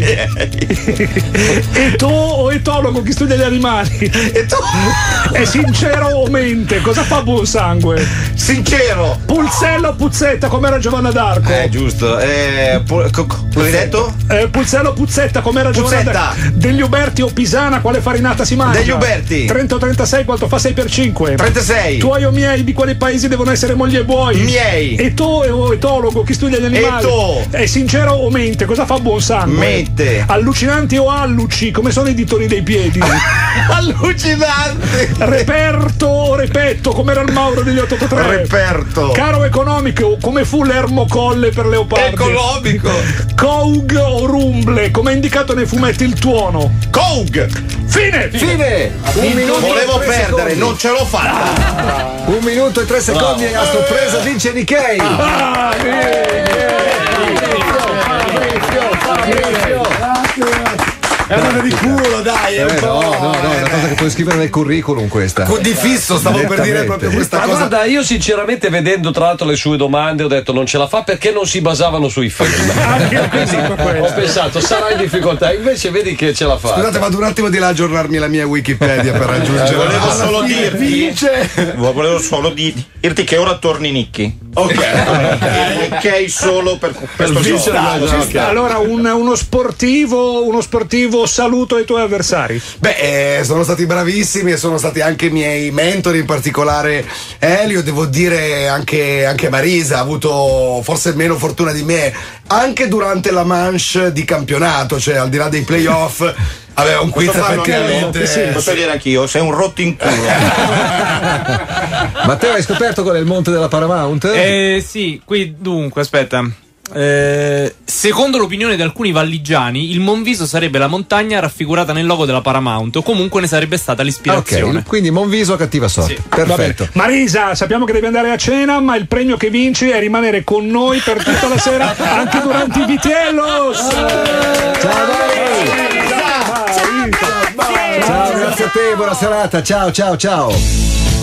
C: Eto o etologo, chi studia gli animali?
D: Eto.
C: È sincero o mente? Cosa fa buon sangue?
D: Sincero!
C: Pulzella o puzzetta, com'era Giovanna d'Arco?
D: Eh, giusto. Eh, pu- co- co- cosa hai detto?
C: Eh, Pulzella o puzzetta, com'era Giovanna
D: Puzzetta.
C: d'Arco? Degli Uberti o Pisana, quale farinata si mangia?
D: Degli Uberti.
C: trenta o trentasei quanto fa sei per cinque?
D: trentasei!
C: Tuoi o miei, di quali paesi devono essere mogli e buoi?
D: Miei.
C: Eto o etologo, chi studia gli animali?
D: Eto.
C: È sincero o mente? Cosa fa buon sangue?
D: Mente.
C: Allucinanti o alluci? Come sono i ditoni dei piedi?
D: Allucinante!
C: Reperto o repetto? Com'era il Mauro degli otto tre?
D: Reperto.
C: Caro economico, come fu l'ermocolle per Leopardi?
D: Economico.
C: Coug o rumble? Come è indicato nei fumetti il tuono?
D: Coug.
C: Fine!
A: Fine! Un minuto
D: Volevo
A: e tre
D: perdere,
A: secondi.
D: non ce l'ho fatta.
A: Un minuto e tre secondi e a sorpresa vince Nikkei.
C: Ah,
K: È una di culo, dai, è un
A: Eh,
K: po'.
A: no, no, no, è una cosa che puoi scrivere nel curriculum questa.
K: Di fisso, stavo per dire
A: Direttamente.
K: proprio questa
B: Ma
K: cosa.
B: guarda, io sinceramente vedendo tra l'altro le sue domande ho detto non ce la fa perché non si basavano sui film.
C: Anche io penso a questo.
B: Ho pensato sarà in difficoltà, invece vedi che ce la fa.
K: Scusate, vado un attimo di là a aggiornarmi la mia Wikipedia per raggiungere.
D: Eh, volevo
K: Alla
D: solo
K: fine
D: dirti-
K: Vince.
D: Volevo solo di- dirti che ora torni Nicky.
K: Ok.
D: Ok, solo per questo
B: vincere
D: gioco.
B: la-
C: Ci sta. Allora, un- uno sportivo, uno sportivo saluto ai tuoi avversari.
K: Beh, eh, sono stati bravissimi e sono stati anche miei mentori, in particolare Elio, devo dire anche, anche Marisa, ha avuto forse meno fortuna di me, anche durante la manche di campionato, cioè al di là dei playoff, aveva un quiz
D: Posso farlo
K: effettivamente.
D: anch'io? Posso dire anch'io, sei un rotto in culo.
A: Matteo, hai scoperto qual è il monte della Paramount?
L: Eh sì, qui dunque, aspetta. Eh, secondo l'opinione di alcuni valligiani, il Monviso sarebbe la montagna raffigurata nel logo della Paramount, o comunque ne sarebbe stata l'ispirazione.
A: Ok, quindi Monviso cattiva sorte.
L: Sì.
A: Perfetto.
C: Marisa, sappiamo che devi andare a cena, ma il premio che vinci è rimanere con noi per tutta la sera, anche durante i Vitiellos.
A: Ciao, Ciao, grazie a te, buona serata. Ciao, ciao, ciao.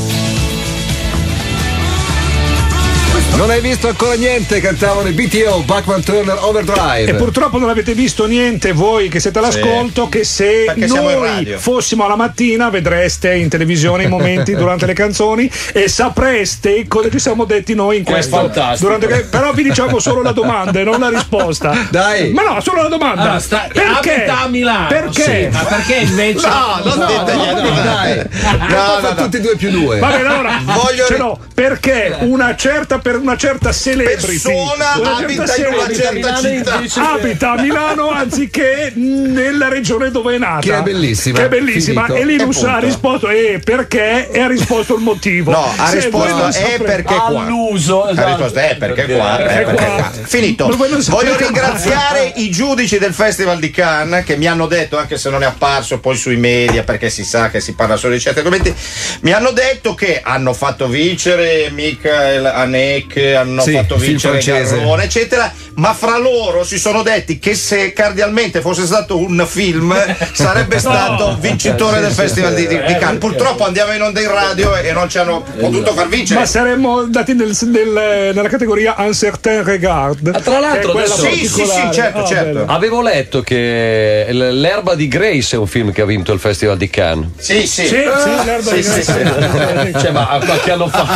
A: Non hai visto ancora niente, cantavano i B T O, Bachman Turner Overdrive.
C: E purtroppo non avete visto niente voi che siete all'ascolto, che se
D: Perché siamo in
C: noi
D: radio.
C: fossimo alla mattina vedreste in televisione i momenti durante le canzoni e sapreste cosa ci siamo detti noi in
B: Che è
C: questo
B: fantastico.
C: durante che- però vi diciamo solo la domanda e non la risposta.
A: Dai.
C: Ma no, solo la domanda.
E: Allora, sta,
C: perché?
E: abita a Milano.
C: Perché?
E: Sì, ma perché invece.
D: No, non dite niente.
A: Dai,
D: No, no, no.
A: tutti e due più due.
C: Va bene, allora
D: Voglio
C: ce
D: ri-
C: l'ho. Perché una certa per una certa celebrity
D: Persona
C: una
D: abita
C: certa
D: in una
C: celebrity
D: certa città.
C: abita a Milano anziché nella regione dove è nata,
A: Che è bellissima.
C: che è bellissima.
A: Finito.
C: E Linus
D: E
C: ha
D: punto.
C: risposto eh, perché e ha risposto il motivo.
D: No, ha
C: Se
D: risposto
C: voi non
D: è
C: sapete-
D: perché qua.
B: All'uso,
D: Ha risposto è perché qua,
C: Perché
D: è perché
C: qua.
D: qua. Finito.
C: Ma voi non sapete
D: Voglio
C: mai.
D: ringraziare i giudici del Festival di Cannes che mi hanno detto, anche se non è apparso poi sui media perché si sa che si parla solo di certi argomenti, mi hanno detto che hanno fatto vincere Michael Haneke, hanno
A: Sì,
D: fatto
A: film
D: vincere
A: francese.
D: Garrone, eccetera, ma fra loro si sono detti che se cardialmente fosse stato un film sarebbe stato vincitore
C: Sì,
D: del
C: sì,
D: Festival
C: sì,
D: di, di
C: eh,
D: Cannes. Purtroppo andiamo in onda in radio e non ci hanno potuto far vincere.
C: Ma saremmo andati nel, nel, nella categoria Un certain regard.
B: Ah, tra l'altro
C: che è quella
B: adesso-
D: Sì, sì, sì,
C: particolare.
D: certo,
C: Ah,
D: certo.
C: bello.
B: Avevo letto che l- L'erba di Grace è un film che ha vinto il Festival di Cannes.
D: Sì, sì.
C: Sì, sì, l'erba
D: Sì,
C: di
D: sì,
C: Grace.
B: Cioè, ma qualche anno fa.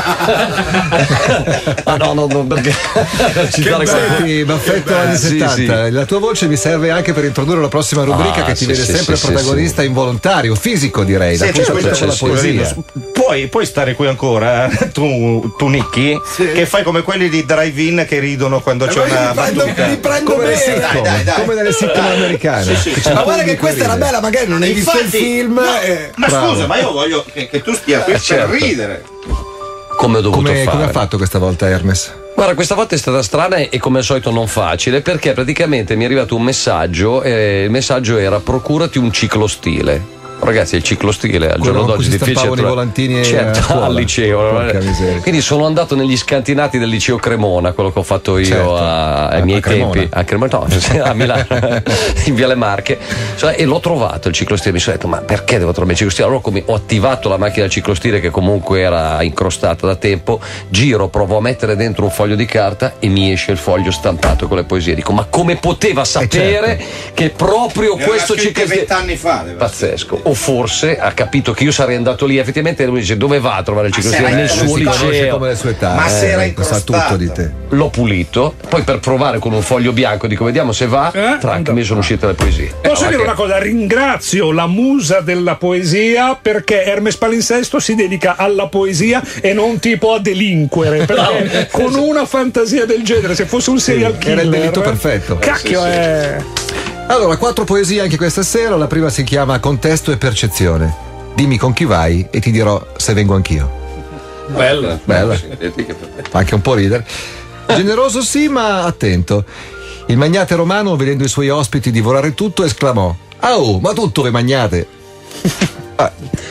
B: Ah no, no, no, perché citare
A: Senti, Baffetto anni
B: Sì,
A: settanta,
B: sì.
A: la tua voce mi serve anche per introdurre la prossima rubrica
B: Ah,
A: che ti
B: sì,
A: vede
B: sì,
A: sempre
B: sì,
A: protagonista involontario, fisico direi, da
D: Sì,
A: cui
D: cioè,
A: facciamo
D: sì,
A: la
D: sì,
A: poesia.
D: Puoi, puoi stare qui ancora, eh? tu, tu Nicchi, che fai come quelli di drive-in che ridono quando c'è una battuta.
K: Mi prendo
A: Come nelle
K: bene.
A: sitcom,
D: dai, dai.
A: come nelle sitcom americane.
D: Sì, sì.
A: c'è
K: Ma
A: un
K: guarda che
A: pubblico
K: questa era
A: ride.
K: bella, magari non hai visto il
D: Infatti,
K: film.
D: no,
K: eh.
D: ma
A: Bravo.
D: scusa, ma io voglio che, che tu stia qui
B: Eh,
D: per
B: certo.
D: ridere.
B: come ho dovuto
A: Come,
B: fare.
A: come ha fatto questa volta Hermes?
B: Guarda, questa volta è stata strana e come al solito non facile, perché praticamente mi è arrivato un messaggio e il messaggio era: procurati un ciclostile. Ragazzi, il ciclostile al
A: Quello
B: giorno
A: con cui
B: d'oggi
A: si
B: è difficile
A: stampavano i
B: trovare.
A: volantini a
B: certo,
A: scuola.
B: al liceo.
A: Porca miseria.
B: Quindi sono andato negli scantinati del liceo Cremona, quello che ho fatto io
A: Certo.
B: a- ai
A: A-
B: miei
A: a Cremona.
B: tempi a Cremona, no, a Milano, in Viale Marche. Cioè, e l'ho trovato il ciclostile. Mi sono detto: ma perché devo trovare il ciclostile? Allora come ho attivato la macchina del ciclostile, che comunque era incrostata da tempo, giro, provo a mettere dentro un foglio di carta e mi esce il foglio stampato con le poesie. Dico: ma come poteva sapere che proprio questo ciclostile?
D: vent'anni fa. deve
B: Pazzesco. O forse ha capito che io sarei andato lì, effettivamente lui dice: dove va a trovare il ciclostile?
D: se
B: Nel
D: era-
B: suo
A: Si conosce
B: liceo.
A: come le sue età.
D: Ma se era
A: eh, sa tutto
D: incrostato.
A: di te.
B: L'ho pulito, poi per provare con un foglio bianco dico vediamo se va,
C: Eh?
B: trac, mi sono uscite le poesie.
C: Posso
B: Eh,
C: dire
B: ok.
C: una cosa? Ringrazio la musa della poesia perché Hermes Palinsesto si dedica alla poesia e non tipo a delinquere. Perché con una fantasia del genere, se fosse un serial killer,
A: era il delitto perfetto.
C: Cacchio, è.
A: Allora, quattro poesie anche questa sera. La prima si chiama Contesto e percezione. Dimmi con chi vai e ti dirò se vengo anch'io.
F: Bello.
A: Bella. Fa anche un po' ridere. Generoso sì, ma attento. Il magnate romano, vedendo i suoi ospiti divorare tutto, esclamò: "Au, ma tutto ve magnate?" Ah,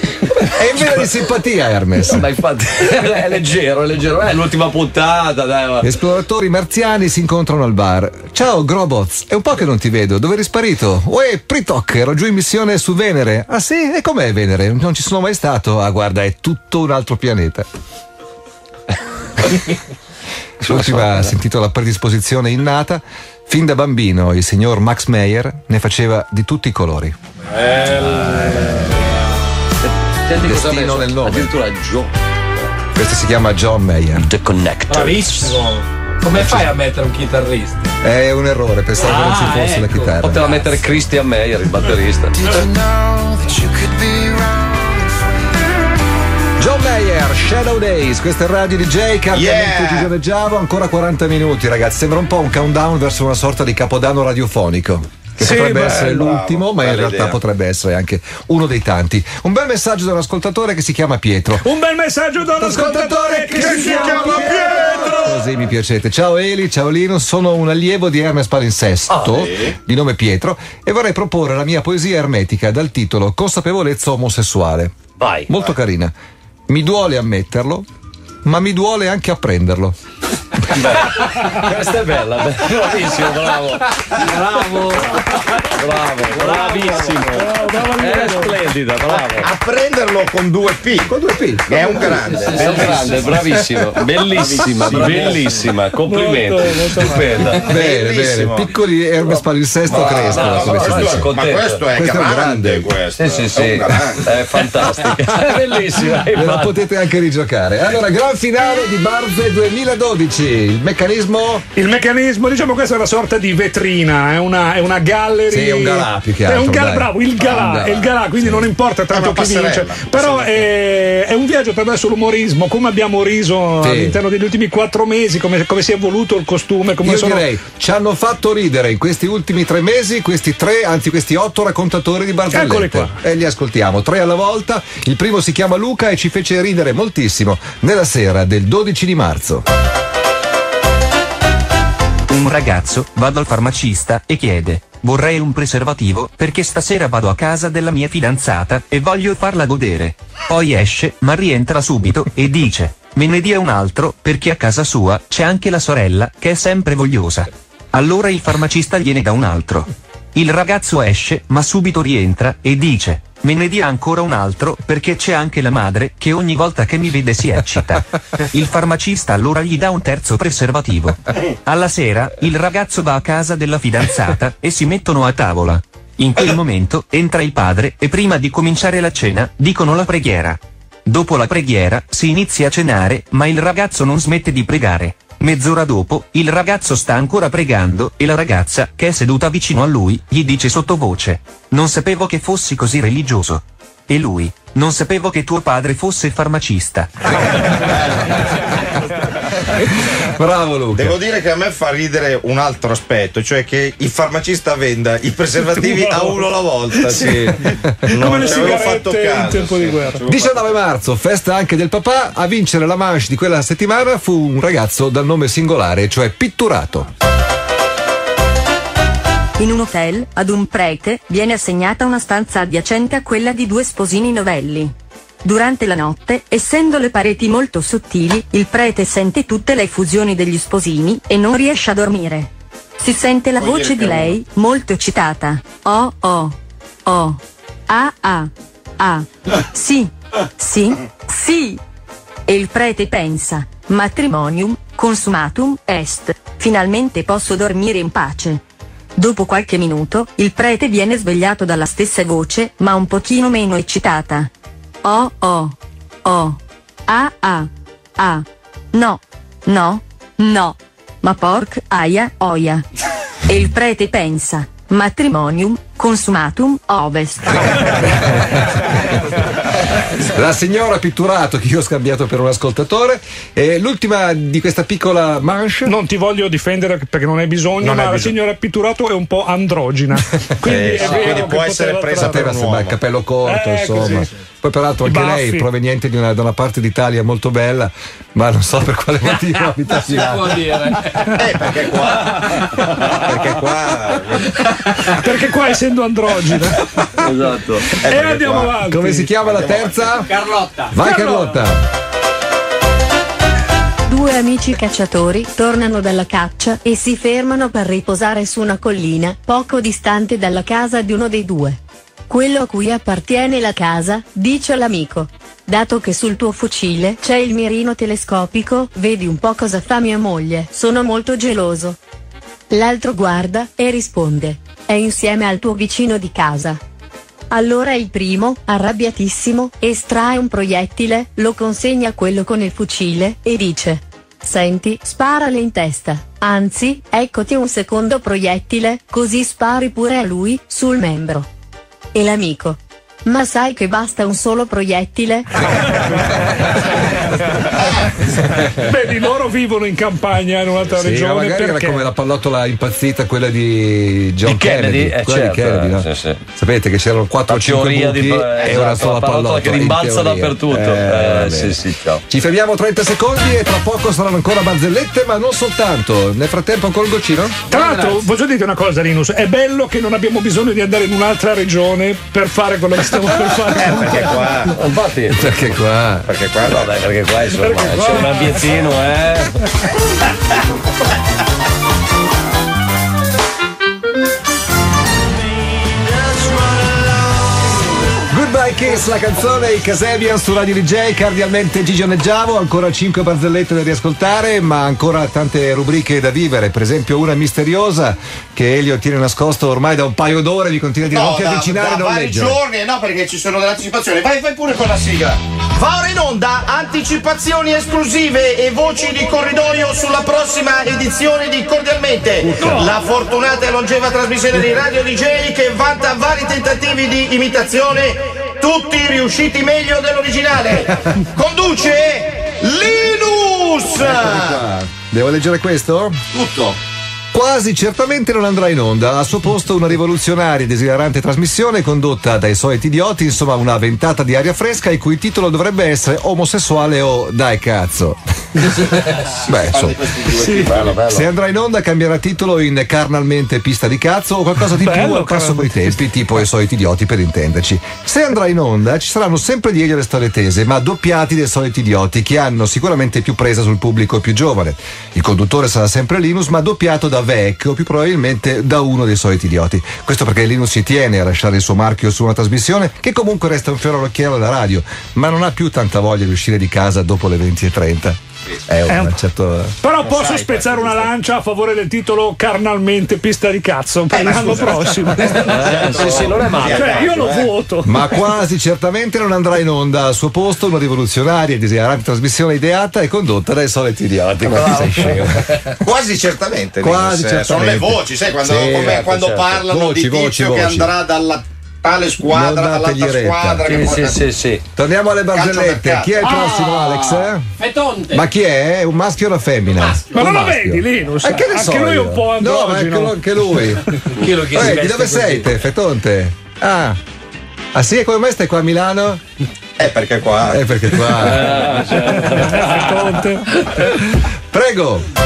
A: è in vena di simpatia, Hermes.
B: Ma infatti è leggero, è leggero, è l'ultima puntata, dai.
A: Esploratori marziani si incontrano al bar. Ciao Groboz, è un po' che non ti vedo, dove eri sparito? Uè, Pritok, ero giù in missione su Venere. Ah sì? E com'è Venere? Non ci sono mai stato. Ah guarda, è tutto un altro pianeta. L'ultima si intitola Predisposizione innata. Fin da bambino il signor Max Meyer ne faceva di tutti i colori.
B: Senti cosa ha
A: Destino
B: messo?
A: nel nome.
B: Addirittura Joe.
A: Questo si chiama John Mayer.
B: The Connector.
F: Bravissimo. Come fai a mettere un chitarrista?
A: È un errore, pensavo che non ci
F: Ah,
A: fosse la
F: ecco.
A: chitarra.
B: Poteva mettere Christian Meyer, il batterista.
A: John Mayer, Shadow Days, questo è Radio D J, caldamente
D: Yeah.
A: giganeggiavo, ancora quaranta minuti ragazzi, sembra un po' un countdown verso una sorta di capodanno radiofonico. Che
C: Sì,
A: potrebbe
C: bello,
A: essere l'ultimo,
D: bravo,
A: ma in
D: bella
A: realtà
D: idea.
A: potrebbe essere anche uno dei tanti. Un bel messaggio da un ascoltatore che si chiama Pietro.
C: Un bel messaggio da un ascoltatore che si chiama Pietro.
A: Così mi piacete. Ciao Eli, ciao Lino, sono un allievo di Hermes Palinsesto,
D: Ah, sì?
A: di nome Pietro, e vorrei proporre la mia poesia ermetica dal titolo Consapevolezza omosessuale.
B: Vai.
A: Molto carina. Mi duole ammetterlo, ma mi duole anche apprenderlo.
B: Questa è bella, bravissimo, bravo. Bravo. Bravo, bravissimo. È splendida, bravo.
D: A prenderlo con due P.
A: Con due P.
D: È un grande.
B: È un grande, bravissimo, bellissima, bellissima, complimenti, stupenda.
A: Bene, bene.
D: Bellissimo.
A: Piccoli Hermes Palinsesto
D: Ma-
A: crescono,
D: no,
A: come si
D: ma
A: dice.
D: questo- Ma questo è
A: Questo è un
D: grande,
A: grande.
D: questo.
B: Sì, sì,
D: È
B: sì,
D: un grande.
B: è fantastica, è bellissima.
A: Ve la
B: infatti.
A: potete anche rigiocare. Allora, gran finale di Barze duemiladodici. Il meccanismo.
C: Il meccanismo, diciamo, questa è una sorta di vetrina, è una, è una gallery.
A: Sì, è un galà più che
C: È un
A: altro,
C: galà,
A: dai.
C: bravo, il
A: Ah, un
C: galà,
A: galà.
C: è il galà, quindi non importa tanto
D: Ah, ma
C: chi vince.
D: passerella,
C: Però è, è un viaggio attraverso l'umorismo, come abbiamo riso
A: Sì.
C: all'interno degli ultimi quattro mesi, come, come si è evoluto il costume, come
A: Io
C: sono.
A: direi, ci hanno fatto ridere in questi ultimi tre mesi questi tre, anzi questi otto raccontatori di barzellette.
C: Eccoli qua.
A: E li ascoltiamo, tre alla volta. Il primo si chiama Luca e ci fece ridere moltissimo nella sera del dodici di marzo.
M: Un ragazzo va dal farmacista e chiede: vorrei un preservativo perché stasera vado a casa della mia fidanzata e voglio farla godere. Poi esce, ma rientra subito e dice: me ne dia un altro perché a casa sua c'è anche la sorella che è sempre vogliosa. Allora il farmacista gliene dà un altro. Il ragazzo esce, ma subito rientra, e dice: me ne dia ancora un altro, perché c'è anche la madre, che ogni volta che mi vede si eccita. Il farmacista allora gli dà un terzo preservativo. Alla sera, il ragazzo va a casa della fidanzata, e si mettono a tavola. In quel momento, entra il padre, e prima di cominciare la cena, dicono la preghiera. Dopo la preghiera, si inizia a cenare, ma il ragazzo non smette di pregare. Mezz'ora dopo, il ragazzo sta ancora pregando, e la ragazza, che è seduta vicino a lui, gli dice sottovoce: non sapevo che fossi così religioso. E lui: non sapevo che tuo padre fosse farmacista.
A: Bravo Luca.
D: Devo dire che a me fa ridere un altro aspetto, cioè che il farmacista venda i preservativi a uno alla volta. Sì. Non
C: Come le
D: ci avevo fatto
C: sigarette in
D: caso,
C: tempo
D: sì.
C: di guerra.
A: diciannove marzo, festa anche del papà. A vincere la manche di quella settimana fu un ragazzo dal nome singolare, cioè Pitturato.
N: In un hotel, ad un prete, viene assegnata una stanza adiacente a quella di due sposini novelli. Durante la notte, essendo le pareti molto sottili, il prete sente tutte le effusioni degli sposini, e non riesce a dormire. Si sente la
O: Vuoi
N: voce
O: dire
N: di
O: che
N: lei, molto eccitata. Oh oh. Oh. Ah ah. Ah. Sì. Sì. Sì. E il prete pensa: matrimonium consumatum est. Finalmente posso dormire in pace. Dopo qualche minuto, il prete viene svegliato dalla stessa voce, ma un pochino meno eccitata. Oh oh. Oh. Ah ah. Ah. No. No. No. Ma porc aia oia. E il prete pensa: matrimonium consumatum ovest.
A: La signora Pitturato, che io ho scambiato per un ascoltatore, e l'ultima di questa piccola manche.
C: Non ti voglio difendere perché non hai bisogno,
A: Non
C: ma
A: hai
C: la
A: bisogno.
C: signora Pitturato è un po' androgina. Quindi,
A: Eh,
C: è
A: sì,
C: vero
A: quindi
C: che
A: può essere
C: poteva
A: presa
C: trarre-
A: per un uomo. Il capello corto,
C: Eh,
A: insomma.
C: così.
A: Poi peraltro
C: I
A: anche
C: baffi.
A: lei proveniente di una, da una parte d'Italia molto bella, ma non so per quale motivo abita a
F: Si
A: Milano.
F: può dire.
D: Eh, perché qua. Perché qua.
C: Perché qua essendo androgina.
B: Esatto.
C: E andiamo avanti.
A: Come si chiama la terza?
L: Carlotta.
A: Vai Carlotta.
O: Due amici cacciatori tornano dalla caccia e si fermano per riposare su una collina, poco distante dalla casa di uno dei due. Quello a cui appartiene la casa, dice all'amico: dato che sul tuo fucile c'è il mirino telescopico, vedi un po' cosa fa mia moglie, sono molto geloso. L'altro guarda, e risponde: è insieme al tuo vicino di casa. Allora il primo, arrabbiatissimo, estrae un proiettile, lo consegna a quello con il fucile, e dice: senti, sparale in testa, anzi, eccoti un secondo proiettile, così spari pure a lui, sul membro. E l'amico: ma sai che basta un solo proiettile?
C: Vedi, loro vivono in campagna in un'altra
A: Sì, ma
C: regione.
A: magari
C: Perché?
A: era come la pallottola impazzita, quella di John
B: Di Kennedy, eh,
A: quella
B: certo,
A: di Kennedy, no?
B: sì, sì.
A: Sapete che c'erano quattro o
B: La
A: cinque
B: teoria
A: buchi
B: di-
A: e
B: esatto,
A: una sola
B: la pallottola
A: pallottola
B: che
A: in
B: rimbalza
A: teoria.
B: dappertutto.
A: Eh,
B: Eh,
A: va
B: sì,
A: bene.
B: sì, ciao.
A: Ci fermiamo trenta secondi e tra poco saranno ancora barzellette, ma non soltanto. Nel frattempo ancora il goccino?
C: Tra l'altro, voglio dirti una cosa, Linus, è bello che non abbiamo bisogno di andare in un'altra regione per fare quello che stiamo per fare.
D: Eh, perché qua.
B: Infatti.
A: Perché qua?
D: Perché qua.
B: No, dai, perché qua insomma
C: Perché qua-
B: c'è un ambientino, eh.
A: Goodbye Kiss, la canzone, i Casabian su Radio D J, cardialmente Gigi Oneggiavo, ancora cinque barzellette da riascoltare, ma ancora tante rubriche da vivere, per esempio una misteriosa che Elio tiene nascosto ormai da un paio d'ore, vi continua a dire non ti
D: da-
A: avvicinare,
D: da
A: non
D: vari
A: leggere.
D: giorni, eh, no, perché ci sono delle anticipazioni. Vai, vai pure con la sigla. Va ora in onda anticipazioni esclusive e voci di corridoio sulla prossima edizione di Cordialmente, la fortunata e longeva trasmissione di Radio D J che vanta vari tentativi di imitazione, tutti riusciti meglio dell'originale. Conduce Linus.
A: Devo leggere questo?
D: Tutto.
A: Quasi certamente non andrà in onda, al suo posto una rivoluzionaria ed esilarante trasmissione condotta dai soliti idioti, insomma una ventata di aria fresca il cui titolo dovrebbe essere omosessuale o dai cazzo. Beh, insomma,
D: Sì. Bello, bello.
A: se andrà in onda cambierà titolo in carnalmente pista di cazzo o qualcosa di più
C: Bello,
A: al passo coi tempi, tipo i soliti idioti per intenderci. Se andrà in onda ci saranno sempre di Elio le storie tese, ma doppiati dai soliti idioti che hanno sicuramente più presa sul pubblico più giovane. Il conduttore sarà sempre Linus, ma doppiato da Vec o più probabilmente da uno dei soliti idioti. Questo perché Linus si tiene a lasciare il suo marchio su una trasmissione che comunque resta un fiore all'occhiello alla radio, ma non ha più tanta voglia di uscire di casa dopo le venti e trenta. È un,
C: È un-
A: certo.
C: Però
A: Lo
C: posso
A: sai,
C: spezzare una lancia a favore del titolo Carnalmente pista di cazzo per
A: Eh, ma
C: l'anno
A: scusa.
C: prossimo.
A: Eh, sì, sì, non è male.
C: Cioè, io lo
A: Eh.
C: voto.
A: Ma quasi certamente non andrà in onda al suo posto una rivoluzionaria e desiderante trasmissione ideata e condotta dai soliti idioti. Ma chi sei scemo?
D: Quasi certamente.
A: Quasi
D: Linus, eh, sono le
A: certamente.
D: voci, sai, quando,
A: Sì,
D: come
A: certo,
D: quando
A: certo.
D: parlano
A: Voci,
D: di
A: voci,
D: tizio che
A: voci.
D: andrà dalla tale squadra
A: Non
D: all'altra
A: dategli retta.
D: squadra. che porta-
A: Torniamo alle barzellette. Chi è il prossimo, Alex? eh?
E: Fetonte.
A: Ma chi è? Un maschio o una femmina?
C: Ma non
A: Un
C: lo
A: maschio.
C: vedi, Linus?
A: Eh, che ne so
C: Anche lui è
A: io?
C: un po'
A: No, ma anche,
C: androgino.
A: lo- anche lui.
F: Chi lo chi si
A: Eh, di
F: veste
A: dove
F: così?
A: sei te, Fetonte? Ah. Ah sì, e come mai stai qua a Milano?
D: Eh, perché qua?
A: Eh, perché qua.
C: Ah, certo.
A: Prego.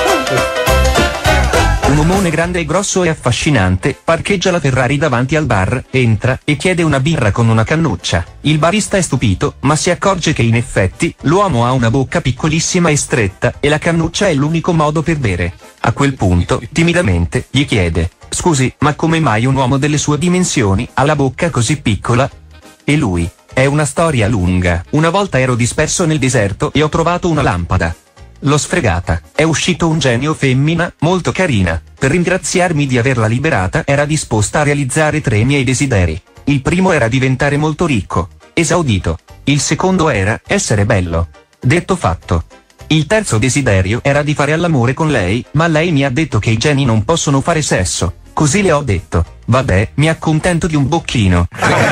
M: Un omone grande e grosso e affascinante parcheggia la Ferrari davanti al bar, entra e chiede una birra con una cannuccia. Il barista è stupito, ma si accorge che in effetti l'uomo ha una bocca piccolissima e stretta e la cannuccia è l'unico modo per bere. A quel punto, timidamente, gli chiede: "Scusi, ma come mai un uomo delle sue dimensioni ha la bocca così piccola?" E lui: "È una storia lunga. Una volta ero disperso nel deserto e ho trovato una lampada. L'ho sfregata, è uscito un genio femmina, molto carina. Per ringraziarmi di averla liberata era disposta a realizzare tre miei desideri. Il primo era diventare molto ricco. Esaudito. Il secondo era essere bello. Detto fatto. Il terzo desiderio era di fare all'amore con lei, ma lei mi ha detto che i geni non possono fare sesso. Così le ho detto: vabbè, mi accontento di un bocchino."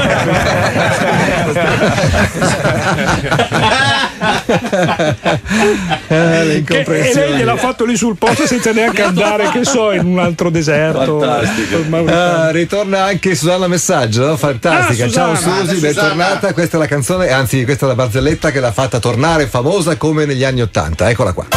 A: Eh, le
C: Che, e
A: incomprensioni.
C: lei gliel'ha fatto lì sul posto senza neanche andare, che so, in un altro deserto.
A: Ah, ritorna anche Susanna Messaggio, no? Fantastica.
C: Ah,
A: Ciao
C: Susanna.
A: Susi,
C: Susanna.
A: bentornata. Questa è la canzone, anzi, questa è la barzelletta che l'ha fatta tornare famosa come negli anni Ottanta. Eccola qua.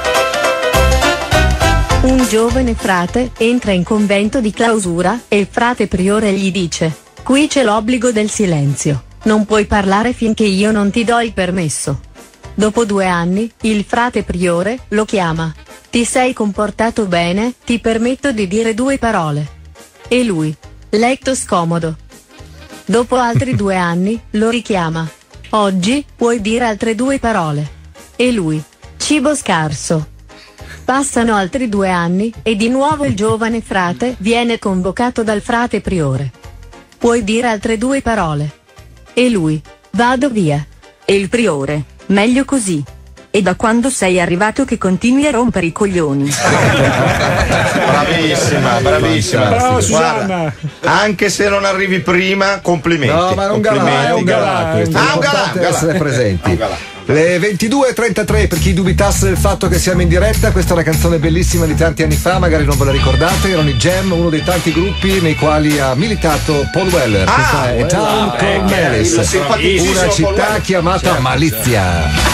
O: Un giovane frate entra in convento di clausura e il frate priore gli dice: "Qui c'è l'obbligo del silenzio. Non puoi parlare finché io non ti do il permesso." Dopo due anni, il frate priore lo chiama: "Ti sei comportato bene, ti permetto di dire due parole." E lui: "Letto scomodo." Dopo altri due anni, lo richiama: "Oggi, puoi dire altre due parole." E lui: "Cibo scarso." Passano altri due anni, e di nuovo il giovane frate viene convocato dal frate priore. "Puoi dire altre due parole." E lui: "Vado via."
N: E il priore: "Meglio così. E da quando sei arrivato che continui a rompere i coglioni?"
D: Bravissima, bravissima.
C: Brava,
D: Guarda,
C: Susanna.
D: anche se non arrivi prima, complimenti.
A: No, ma è un galà,
D: Complimenti.
A: è un galà questo.
D: Ah, un galà,
A: L'importante
D: un
A: è
D: galà.
A: essere presenti.
D: Un galà.
A: Le ventidue e trentatré, per chi dubitasse del fatto che siamo in diretta, questa è una canzone bellissima di tanti anni fa, magari non ve la ricordate, erano i Jam, uno dei tanti gruppi nei quali ha militato Paul Weller.
D: Ah,
A: Questa è
D: Weller,
A: Town
D: eh,
A: Called
D: che è
A: Malice,
D: il simpaticissimo
A: una
D: Paul
A: città
D: Weller.
A: chiamata
D: Certo,
A: Malizia.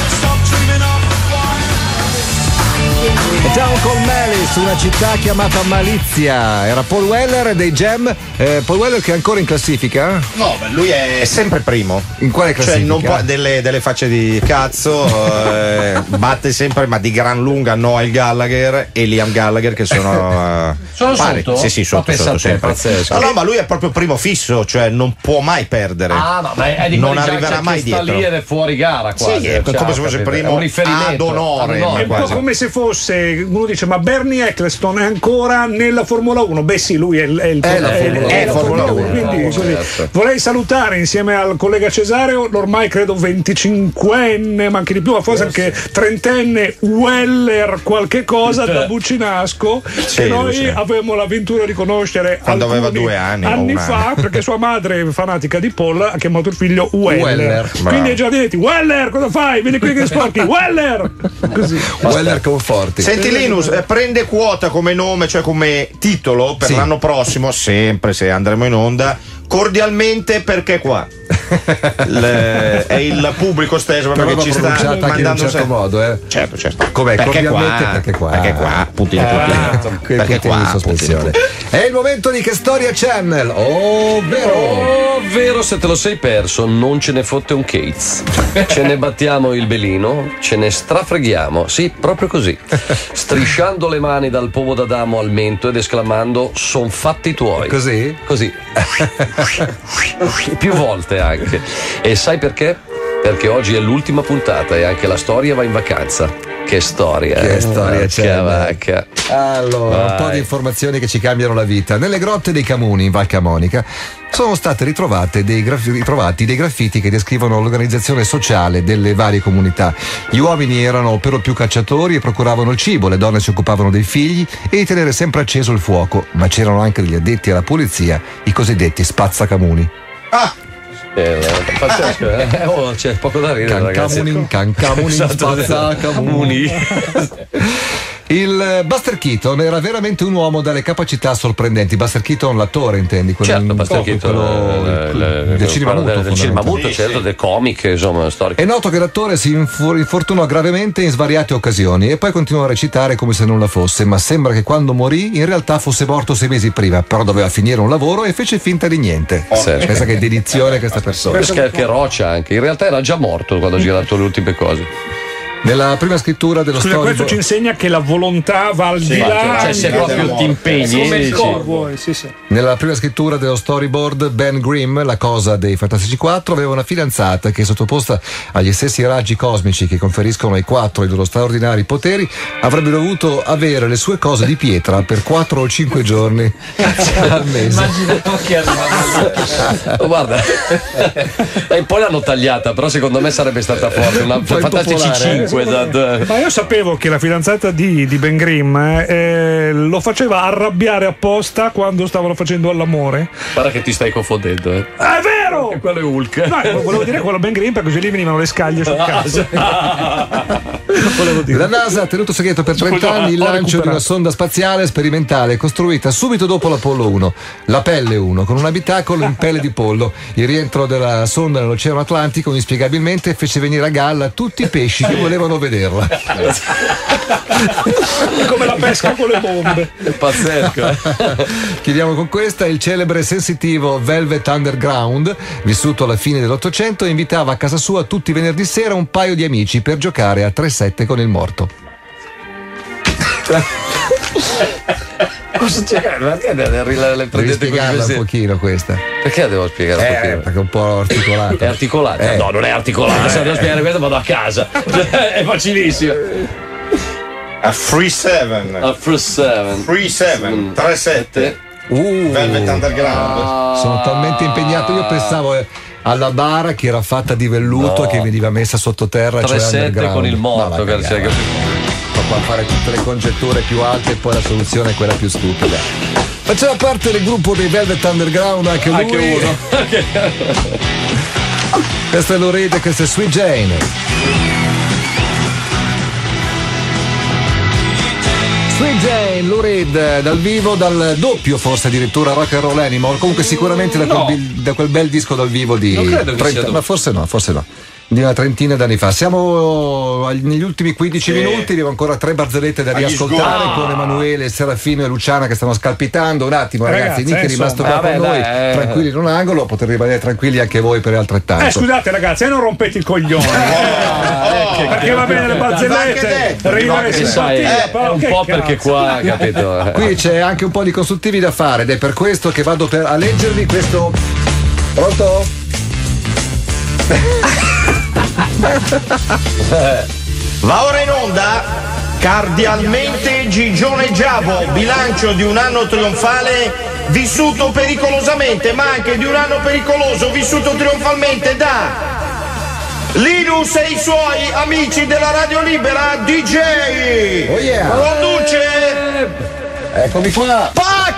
A: Town Called Malice, una città chiamata Malizia. Era Paul Weller dei Jam. Eh, Paul Weller che è ancora in classifica?
D: No, beh, lui è sempre primo.
A: In quale
D: Cioè,
A: classifica?
D: non può, delle, delle facce di cazzo, eh, batte sempre, ma di gran lunga Noel Gallagher e Liam Gallagher che sono. eh,
B: Sono
D: pari.
B: sotto?
D: Sì, sì,
B: Ma
D: sotto,
B: pensa
D: sotto
B: a te,
D: sempre.
B: pazzesco.
D: No, no, ma lui è proprio primo fisso, cioè non può mai perdere.
B: Ah, ma, ma è di
D: non
B: quelli già
D: arriverà
B: che
D: mai
B: sta
D: dietro.
B: lì ed è fuori gara quasi.
D: Sì, è
B: Cioè,
D: come se fosse il
B: capito?
D: primo
B: È un riferimento
D: ad onore,
B: ad onore,
C: È un po'
B: quasi.
C: come se fosse, uno dice, ma Bernie Eccleston è ancora nella Formula uno? Beh sì, lui è, il- è il
A: È la Formula
C: è
D: uno.
C: la Formula uno. Quindi,
B: No,
C: così.
B: certo.
C: Vorrei salutare insieme al collega Cesareo l'ormai credo venticinquenne, ma anche di più, ma forse anche trentenne Weller qualche cosa da Buccinasco,
D: Sì,
C: che noi
D: sì.
C: avevamo l'avventura di conoscere
D: Quando aveva
C: alcuni
D: due anni, o
C: anni
D: un
C: fa,
D: anno.
C: perché sua madre, fanatica di Paul, ha chiamato il figlio Weller.
A: Weller,
C: Quindi
D: bravo.
C: ai giardinetti: Weller, cosa fai? Vieni qui che sporchi. Weller! Così.
A: Weller Conforti.
D: Senti Linus, eh, prende quota come nome, cioè come titolo per
A: Sì.
D: l'anno prossimo, sempre se andremo in onda, cordialmente perché qua. l- è il pubblico stesso proprio
A: Però
D: che ci
A: va
D: sta
A: pronunciata anche in un
D: mandando
A: certo
D: se-
A: modo, eh.
D: Certo, certo.
A: Com'è?
D: Perché
A: Cordialmente,
D: qua,
A: perché qua.
D: perché qua, puntini, puntini.
A: Quei
D: Perché
A: puntini
D: qua,
A: in sospensione. È il momento di Che Storia Channel, ovvero
B: Ovvero, se te lo sei perso, non ce ne fotte un cazzo. Ce ne battiamo il belino, ce ne strafreghiamo, sì, proprio così. Strisciando le mani dal pomo d'Adamo al mento ed esclamando: son fatti tuoi.
A: Così?
B: Così. Più volte anche. E sai perché? Perché oggi è l'ultima puntata e anche la storia va in vacanza. Che storia,
A: Che
B: eh?
A: storia
B: Porca
A: c'è.
B: vacca.
A: Allora, un po'
B: Vai.
A: di informazioni che ci cambiano la vita. Nelle grotte dei Camuni in Val Camonica sono state ritrovate dei graf- ritrovati dei graffiti che descrivono l'organizzazione sociale delle varie comunità. Gli uomini erano per lo più cacciatori e procuravano il cibo, le donne si occupavano dei figli e di tenere sempre acceso il fuoco, ma c'erano anche degli addetti alla pulizia, i cosiddetti spazzacamuni.
D: Ah!
B: Eh, pazzesco, eh? Oh, c'è poco da ridere, ragazzi.
A: Cancamunin, cancamunin,
B: Esatto.
A: spazzacamuni. Il Buster Keaton era veramente un uomo dalle capacità sorprendenti. Buster Keaton, l'attore, intendi? Quello
B: Certo,
A: in-
B: Buster Keaton,
A: quello-
B: eh, le-
A: del cinema
B: quello
A: muto,
B: del, del cinema muto,
A: fondamentalmente.
B: certo, del comic, insomma, storico.
A: È noto che l'attore si infu- infortunò gravemente in svariate occasioni e poi continuò a recitare come se nulla fosse, ma sembra che quando morì in realtà fosse morto sei mesi prima, però doveva finire un lavoro e fece finta di niente.
B: Sì.
A: Pensa che dedizione questa persona.
B: Che, che roccia anche, in realtà era già morto quando ha girato le ultime cose.
A: Nella prima scrittura dello
C: Scusa, questo ci
A: storyboard
C: insegna che la volontà va al
B: Sì,
C: di là.
B: cioè, se proprio ti impegni,
C: come il
B: dici.
C: corvo, eh, sì, sì.
A: Nella prima scrittura dello storyboard, Ben Grimm, la cosa dei Fantastici quattro, aveva una fidanzata che, sottoposta agli stessi raggi cosmici che conferiscono ai quattro i loro straordinari poteri, avrebbe dovuto avere le sue cose di pietra per quattro o cinque giorni al mese.
E: Immaginavo che arrivava.
B: Oh, guarda, e poi l'hanno tagliata, però secondo me sarebbe stata forte. Una
A: po'
B: Fantastici
A: impopolare, eh?
B: cinque. Da, da-
C: Ma io sapevo che la fidanzata di, di Ben Grimm eh, lo faceva arrabbiare apposta quando stavano facendo all'amore.
B: Guarda che ti stai confondendo, eh.
C: È vero!
B: Che quello è Hulk.
C: No, volevo dire quello Ben Grimm perché così lì venivano le scaglie sul cazzo. Volevo dire.
A: La NASA ha tenuto segreto per trenta
C: Scusa,
A: anni il
C: ho
A: lancio di una
C: recuperato.
A: sonda spaziale sperimentale costruita subito dopo l'Apollo uno, la Pelle uno, con un abitacolo in pelle di pollo. Il rientro della sonda nell'Oceano Atlantico inspiegabilmente fece venire a galla tutti i pesci che volevano vederla.
C: È come la pesca con le bombe.
B: È pazzesco, eh.
A: Chiudiamo con questa: il celebre sensitivo Velvet Underground, vissuto alla fine dell'Ottocento, invitava a casa sua tutti i venerdì sera un paio di amici per giocare a tre sette con il morto.
B: Cosa c'è? Perché le, le, le
A: Devi
B: prendete
A: spiegarla
B: così?
A: un pochino questa.
B: Perché la devo spiegare un
A: Eh,
B: pochino?
A: perché è un po' articolata.
B: È articolata?
A: Eh.
B: No, non è articolata. Se devo spiegare questo vado a casa. È facilissimo.
D: A Free seven.
B: A Free seven.
D: Free seven. tre sette.
A: Uh,
D: Velvet Underground.
A: sono talmente impegnato. Io pensavo eh, alla bara che era fatta di velluto
B: No.
A: e che veniva messa sottoterra.
B: tre
A: cioè
B: sette
A: underground.
B: con il morto.
A: No,
B: che-
A: ma
B: cioè,
A: cagare. Sto qua a fare tutte le congetture più alte e poi la soluzione è quella più stupida. Faceva parte del gruppo dei Velvet Underground anche lui.
B: Anche uno.
A: Questo è Lou Reed e questo è Sweet Jane. Sweet Jane, Lou Reed, dal vivo, dal doppio forse addirittura Rock and Roll Animal, comunque sicuramente da quel,
B: No.
A: bil- da quel bel disco dal vivo di
B: Non credo che sia
A: trenta,
B: doppio.
A: ma forse no, forse no. Di una trentina d'anni fa. Siamo agli- negli ultimi quindici
D: Sì.
A: minuti, abbiamo ancora tre barzellette da
D: Agli
A: riascoltare
D: sgorbi.
A: con Emanuele, Serafino e Luciana che stanno scalpitando. Un attimo, ragazzi,
C: Ragazzi,
A: Nick è
C: eh,
A: rimasto
C: insomma.
A: qua con
B: Vabbè,
A: noi,
B: dai, eh.
A: tranquilli in un angolo, potete rimanere tranquilli anche voi per altrettanto.
C: Eh, scusate ragazzi, eh, non rompete il coglione. Eh, perché va bene le
D: Va anche
C: barzellette,
D: detto,
C: ridere
D: va anche
C: si
B: sai,
C: partita,
B: è
C: però
B: un
C: che
B: po'
C: cazzo.
B: perché qua, capito? Eh.
A: Qui c'è anche un po' di consultivi da fare ed è per questo che vado per, a leggervi questo. Pronto?
D: Va ora in onda Cardialmente Gigione Giabo, bilancio di un anno trionfale vissuto pericolosamente, ma anche di un anno pericoloso vissuto trionfalmente da Linus e i suoi amici della Radio Libera D J.
A: Oh yeah.
D: Conduce
K: Eccomi qua.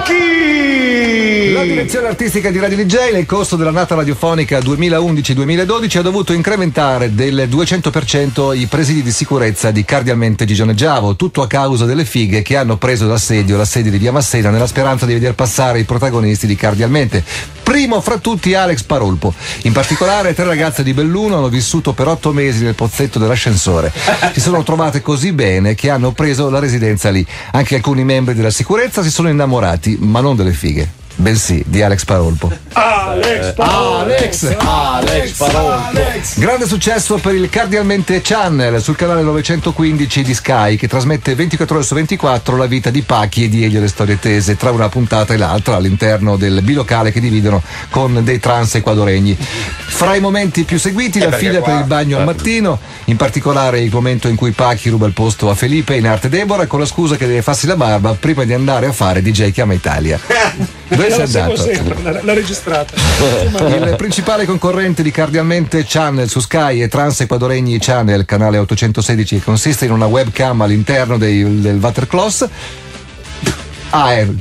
K: Pacchi!
A: La direzione artistica di Radio D J nel corso dell'annata radiofonica duemilaundici duemiladodici ha dovuto incrementare del duecento per cento i presidi di sicurezza di Cardialmente Gigione Giavo, tutto a causa delle fighe che hanno preso d'assedio la sede di Via Massena nella speranza di veder passare i protagonisti di Cardialmente. Primo fra tutti Alex Parolpo. In particolare tre ragazze di Belluno hanno vissuto per otto mesi nel pozzetto dell'ascensore. Si sono trovate così bene che hanno preso la residenza lì. Anche alcuni membri della sicurezza si sono innamorati, ma non delle fighe, bensì di Alex Parolpo.
C: Alex Parolpo.
A: Alex,
B: Alex Parolpo.
A: Grande successo per il Cardialmente Channel sul canale novecentoquindici di Sky, che trasmette ventiquattro ore su ventiquattro la vita di Pachi e di Elio, le storie tese tra una puntata e l'altra all'interno del bilocale che dividono con dei trans equadoregni. Fra i momenti più seguiti la fila per il bagno al mattino, in particolare il momento in cui Pachi ruba il posto a Felipe in arte Deborah con la scusa che deve farsi la barba prima di andare a fare D J Chiama Italia. Dove sei andato?
C: Sempre, l'ha registrata.
A: Il principale concorrente di Cardialmente Channel su Sky è Trans Equadoregni Channel, canale ottocentosedici, che consiste in una webcam all'interno dei, del watercloset. Ah, è...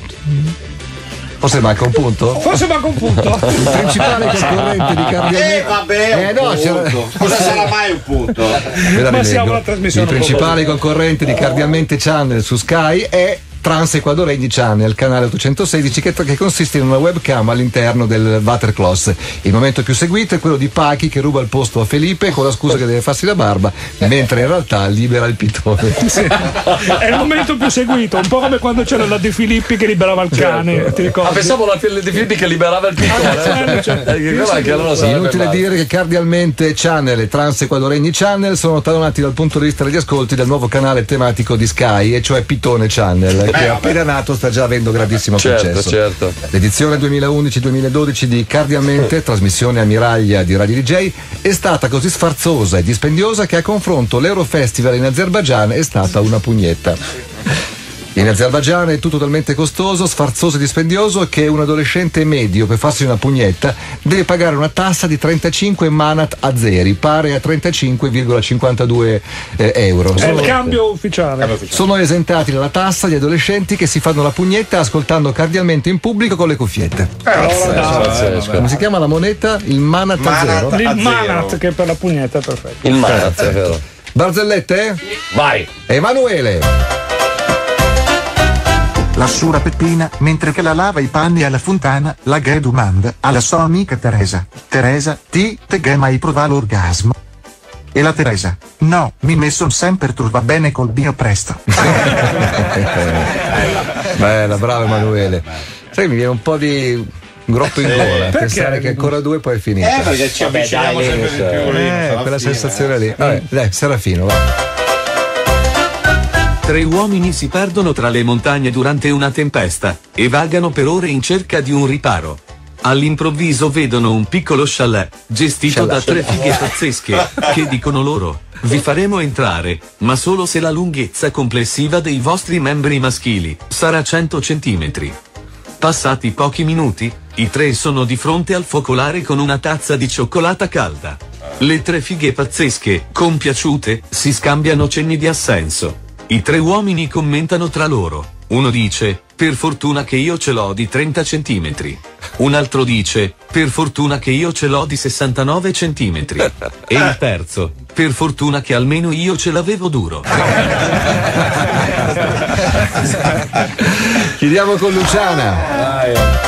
A: Forse manca un punto?
C: Forse manca un punto.
A: Il principale concorrente di Cardialmente.
D: Eh vabbè,
A: eh, no, c'era...
D: cosa sarà mai un punto?
C: Ma siamo una trasmissione.
A: Il principale concorrente di Cardialmente Channel su Sky è Trans Equadoregni Channel, canale ottocentosedici, che, che consiste in una webcam all'interno del watercloset. Il momento più seguito è quello di Pachi che ruba il posto a Felipe con la scusa che deve farsi la barba, mentre in realtà libera il pitone.
C: Sì, è il momento più seguito, un po' come quando c'era la De Filippi che liberava il cane, certo. Ti ricordi?
B: Ah, pensavo la De Filippi che liberava il pitone.
A: Sì, inutile dire che Cardialmente Channel e Trans Equadoregni Channel sono talonati dal punto di vista degli ascolti dal nuovo canale tematico di Sky, e cioè Pitone Channel, che
B: Eh,
A: appena nato sta già avendo grandissimo
B: certo,
A: successo.
B: Certo.
A: L'edizione duemilaundici duemiladodici di Cardialmente, trasmissione ammiraglia di Radio D J, è stata così sfarzosa e dispendiosa che a confronto l'Eurofestival in Azerbaigian è stata una pugnetta. In Azerbaigian è tutto talmente costoso, sfarzoso e dispendioso che un adolescente medio per farsi una pugnetta deve pagare una tassa di trentacinque manat azeri, pari a trentacinque virgola cinquantadue eh, euro.
C: È
A: Sono,
C: il cambio ufficiale.
A: sono esentati dalla tassa gli adolescenti che si fanno la pugnetta ascoltando Cardialmente in pubblico con le cuffiette.
C: Eh,
A: Come si chiama la moneta? Il manat azero?
C: Il manat, che per la pugnetta è perfetto.
B: Il manat, è vero.
A: Barzellette?
B: Vai.
A: Emanuele.
I: La sura Peppina, mentre che la lava i panni alla fontana, la ghe domanda alla sua amica Teresa: Teresa, ti te ghe mai prova l'orgasmo? E la Teresa: no, mi messo sempre trova bene col mio presto.
A: Bella, bravo Emanuele. Sai, mi viene un po' di grotto in gola
C: Perché?
A: pensare che ancora due poi è finita.
D: Eh, perché ci avviciniamo sempre di più. lì, non
A: Eh,
D: sarà
A: quella
D: fine.
A: sensazione lì. Vabbè, dai, Serafino, va.
P: Tre uomini si perdono tra le montagne durante una tempesta e vagano per ore in cerca di un riparo. All'improvviso vedono un piccolo chalet gestito da tre fighe pazzesche che dicono loro: vi faremo entrare, ma solo se la lunghezza complessiva dei vostri membri maschili sarà cento centimetri. Passati pochi minuti, i tre sono di fronte al focolare con una tazza di cioccolata calda. Le tre fighe pazzesche, compiaciute, si scambiano cenni di assenso. I tre uomini commentano tra loro. Uno dice: per fortuna che io ce l'ho di trenta centimetri. Un altro dice: per fortuna che io ce l'ho di sessantanove centimetri. E il terzo: per fortuna che almeno io ce l'avevo duro.
A: Chiudiamo con Luciana.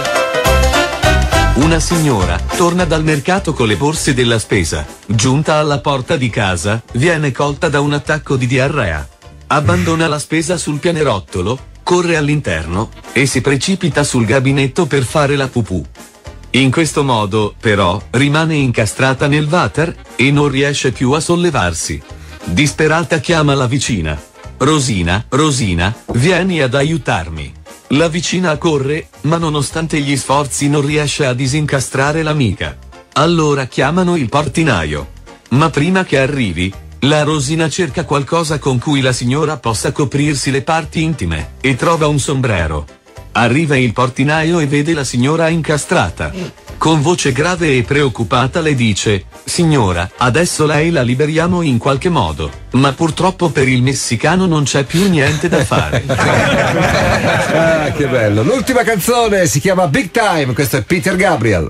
P: Una signora torna dal mercato con le borse della spesa. Giunta alla porta di casa, viene colta da un attacco di diarrea. Abbandona la spesa sul pianerottolo, corre all'interno e si precipita sul gabinetto per fare la pupù. In questo modo, però, rimane incastrata nel water e non riesce più a sollevarsi. Disperata chiama la vicina. Rosina, Rosina, vieni ad aiutarmi. La vicina corre, ma nonostante gli sforzi non riesce a disincastrare l'amica. Allora chiamano il portinaio. Ma prima che arrivi, la Rosina cerca qualcosa con cui la signora possa coprirsi le parti intime, e trova un sombrero. Arriva il portinaio e vede la signora incastrata. con voce grave e preoccupata le dice: signora, adesso lei la liberiamo in qualche modo, ma purtroppo per il messicano non c'è più niente da fare.
A: Ah, che bello. L'ultima canzone si chiama Big Time, questo è Peter Gabriel.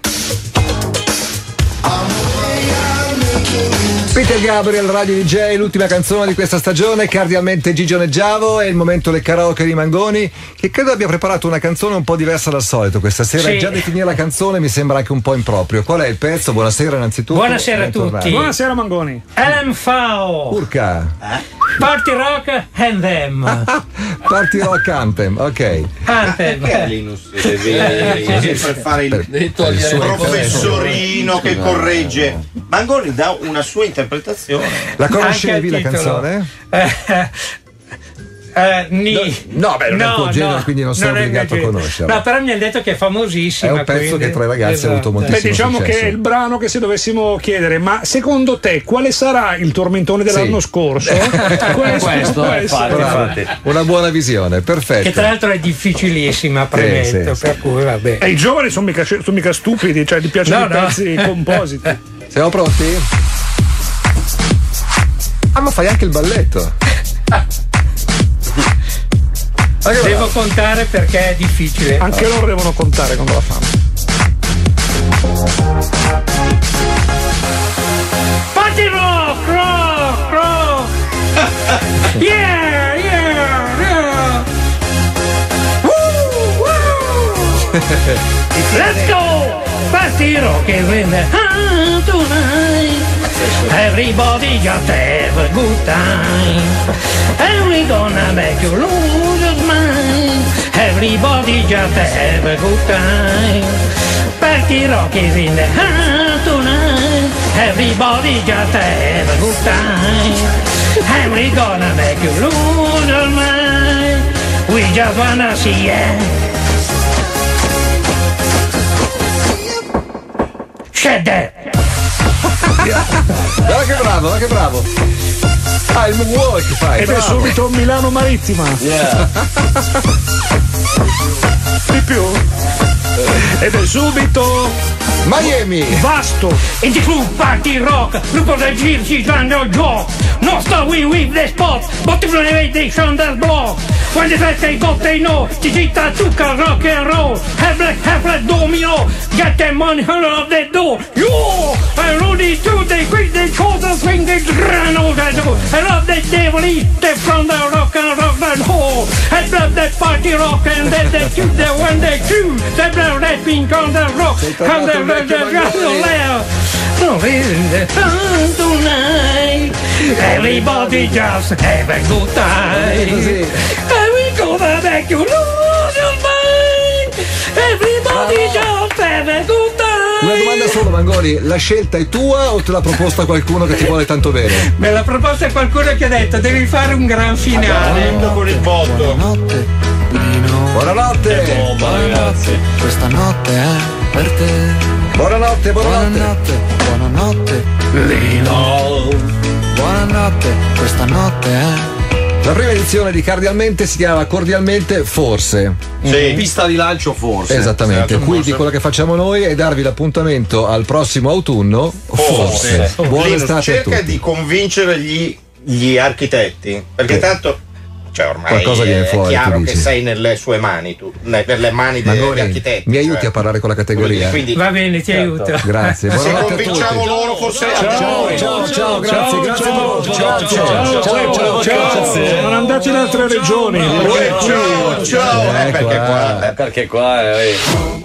A: Peter Gabriel, Radio D J, l'ultima canzone di questa stagione, cardialmente gigioneggiavo, è il momento del karaoke di Mangoni, che credo abbia preparato una canzone un po' diversa dal solito questa sera.
Q: Sì.
A: Già definire la canzone mi sembra anche un po' improprio. Qual è il pezzo? Buonasera innanzitutto.
Q: Buonasera a
A: Bentornati.
Q: tutti.
C: Buonasera Mangoni.
Q: L M F O.
A: Urca.
Q: Party Rock and them.
A: Party Rock Anthem, ok.
Q: Anthem.
D: Perché Linus deve sempre fare il,
A: per
D: il
A: il suo
D: professorino che corregge? Mangoni dà una sua interpretazione.
A: La conoscevi
Q: Anche
A: la
Q: il titolo.
A: canzone?
Q: Eh, eh, ni.
A: No, beh, non è il tuo genere, quindi non sei
Q: è il mio
A: obbligato a
Q: genere.
A: conoscerla.
Q: No, però mi hanno detto che è famosissima.
A: È un pezzo
Q: quindi-
A: che tra i ragazzi ha avuto
Q: Esatto.
A: moltissimo
C: Beh, diciamo
A: successo.
C: che è il brano che se dovessimo chiedere, ma secondo te quale sarà il tormentone dell'anno
A: Sì.
C: scorso?
B: Questo,
C: può
B: infatti,
C: essere.
A: Bravo.
B: infatti.
A: Una buona visione, perfetto.
Q: Che tra l'altro è difficilissima, premetto,
A: sì, sì.
Q: per cui vabbè.
C: E i giovani sono mica, sono mica stupidi, cioè gli piacciono
Q: No,
C: i
Q: no.
C: pezzi compositi.
A: Siamo pronti? Ah, ma fai anche il balletto. Ma che
Q: Devo
A: bravo.
Q: contare perché è difficile.
C: Anche loro devono contare quando la fanno.
Q: Party rock, rock, rock. Yeah, yeah, yeah. Woo, woo. Let's go. Party rock is in the house tonight. Everybody just have a good time. And we gonna make you lose your mind. Everybody just have a good time. Party rock is in the house tonight. Everybody just have a good time. And we gonna make you lose your mind. We just wanna see ya. Shut that.
A: Guarda che bravo, guarda che bravo. Ah, il moonwalk fai.
C: Ed è
A: bravo.
C: subito Milano Marittima. Di più. Ed è subito
A: Miami.
C: Vasto.
Q: In the club party rock, gruppo da girci danno gioco. No stop we with the spot, but if you they on the block. When the track they got they know, ci città zucca rock and roll. Have black, have black domino, get the money out of the door. Yo, I Rudy too, they quick, they call the swing, they run all that door. I love the devil eat the from the rock and rock and roll. I love that party rock and then they shoot the one they shoot. They blow that pink on the rock, and the rock and roll. No, in the sun tonight. Everybody just have a good time. And we gonna make you lose your mind. Everybody just have a good time.
A: Una domanda solo, Mangoni, la scelta è tua o te l'ha proposta qualcuno che ti vuole tanto bene?
Q: Me l'ha proposta qualcuno che ha detto devi fare un gran finale.
D: Con il botto.
I: Buonanotte,
A: Buonanotte.
I: buonanotte. Questa notte è per te.
A: Buonanotte, buonanotte.
I: Buonanotte, buonanotte.
Q: Lino.
I: Buonanotte, questa notte è.
A: La prima edizione di Cardialmente si chiama Cordialmente Forse.
D: Sì.
B: Pista di lancio forse.
A: Esattamente,
D: Esatto,
A: quindi
D: forse.
A: quello che facciamo noi è darvi l'appuntamento al prossimo autunno. Forse.
D: Forse.
A: Buona
D: Linus,
A: estate a
D: cerca
A: tutti.
D: di convincere gli, gli architetti, perché
A: Sì.
D: tanto cioè ormai
A: Qualcosa viene
D: è
A: fuori,
D: chiaro
A: tu
D: che
A: dici.
D: sei nelle sue mani, tu, ne- per le mani degli
A: Mangoni,
D: architetti.
A: mi aiuti
D: cioè.
A: a parlare con la categoria?
D: Quindi,
Q: Va bene, ti aiuto.
A: Grazie,
D: se
A: buonanotte a
D: convinciamo
A: tutti.
D: loro forse
A: Ciao, ciao, ciao, grazie, grazie a tutti. Ciao, ciao, ciao, ciao, ciao.
C: Sono andati in altre regioni.
D: Ciao, ciao, ciao. Eh,
A: Ecco,
D: perché qua
A: eh.
B: Perché qua eh,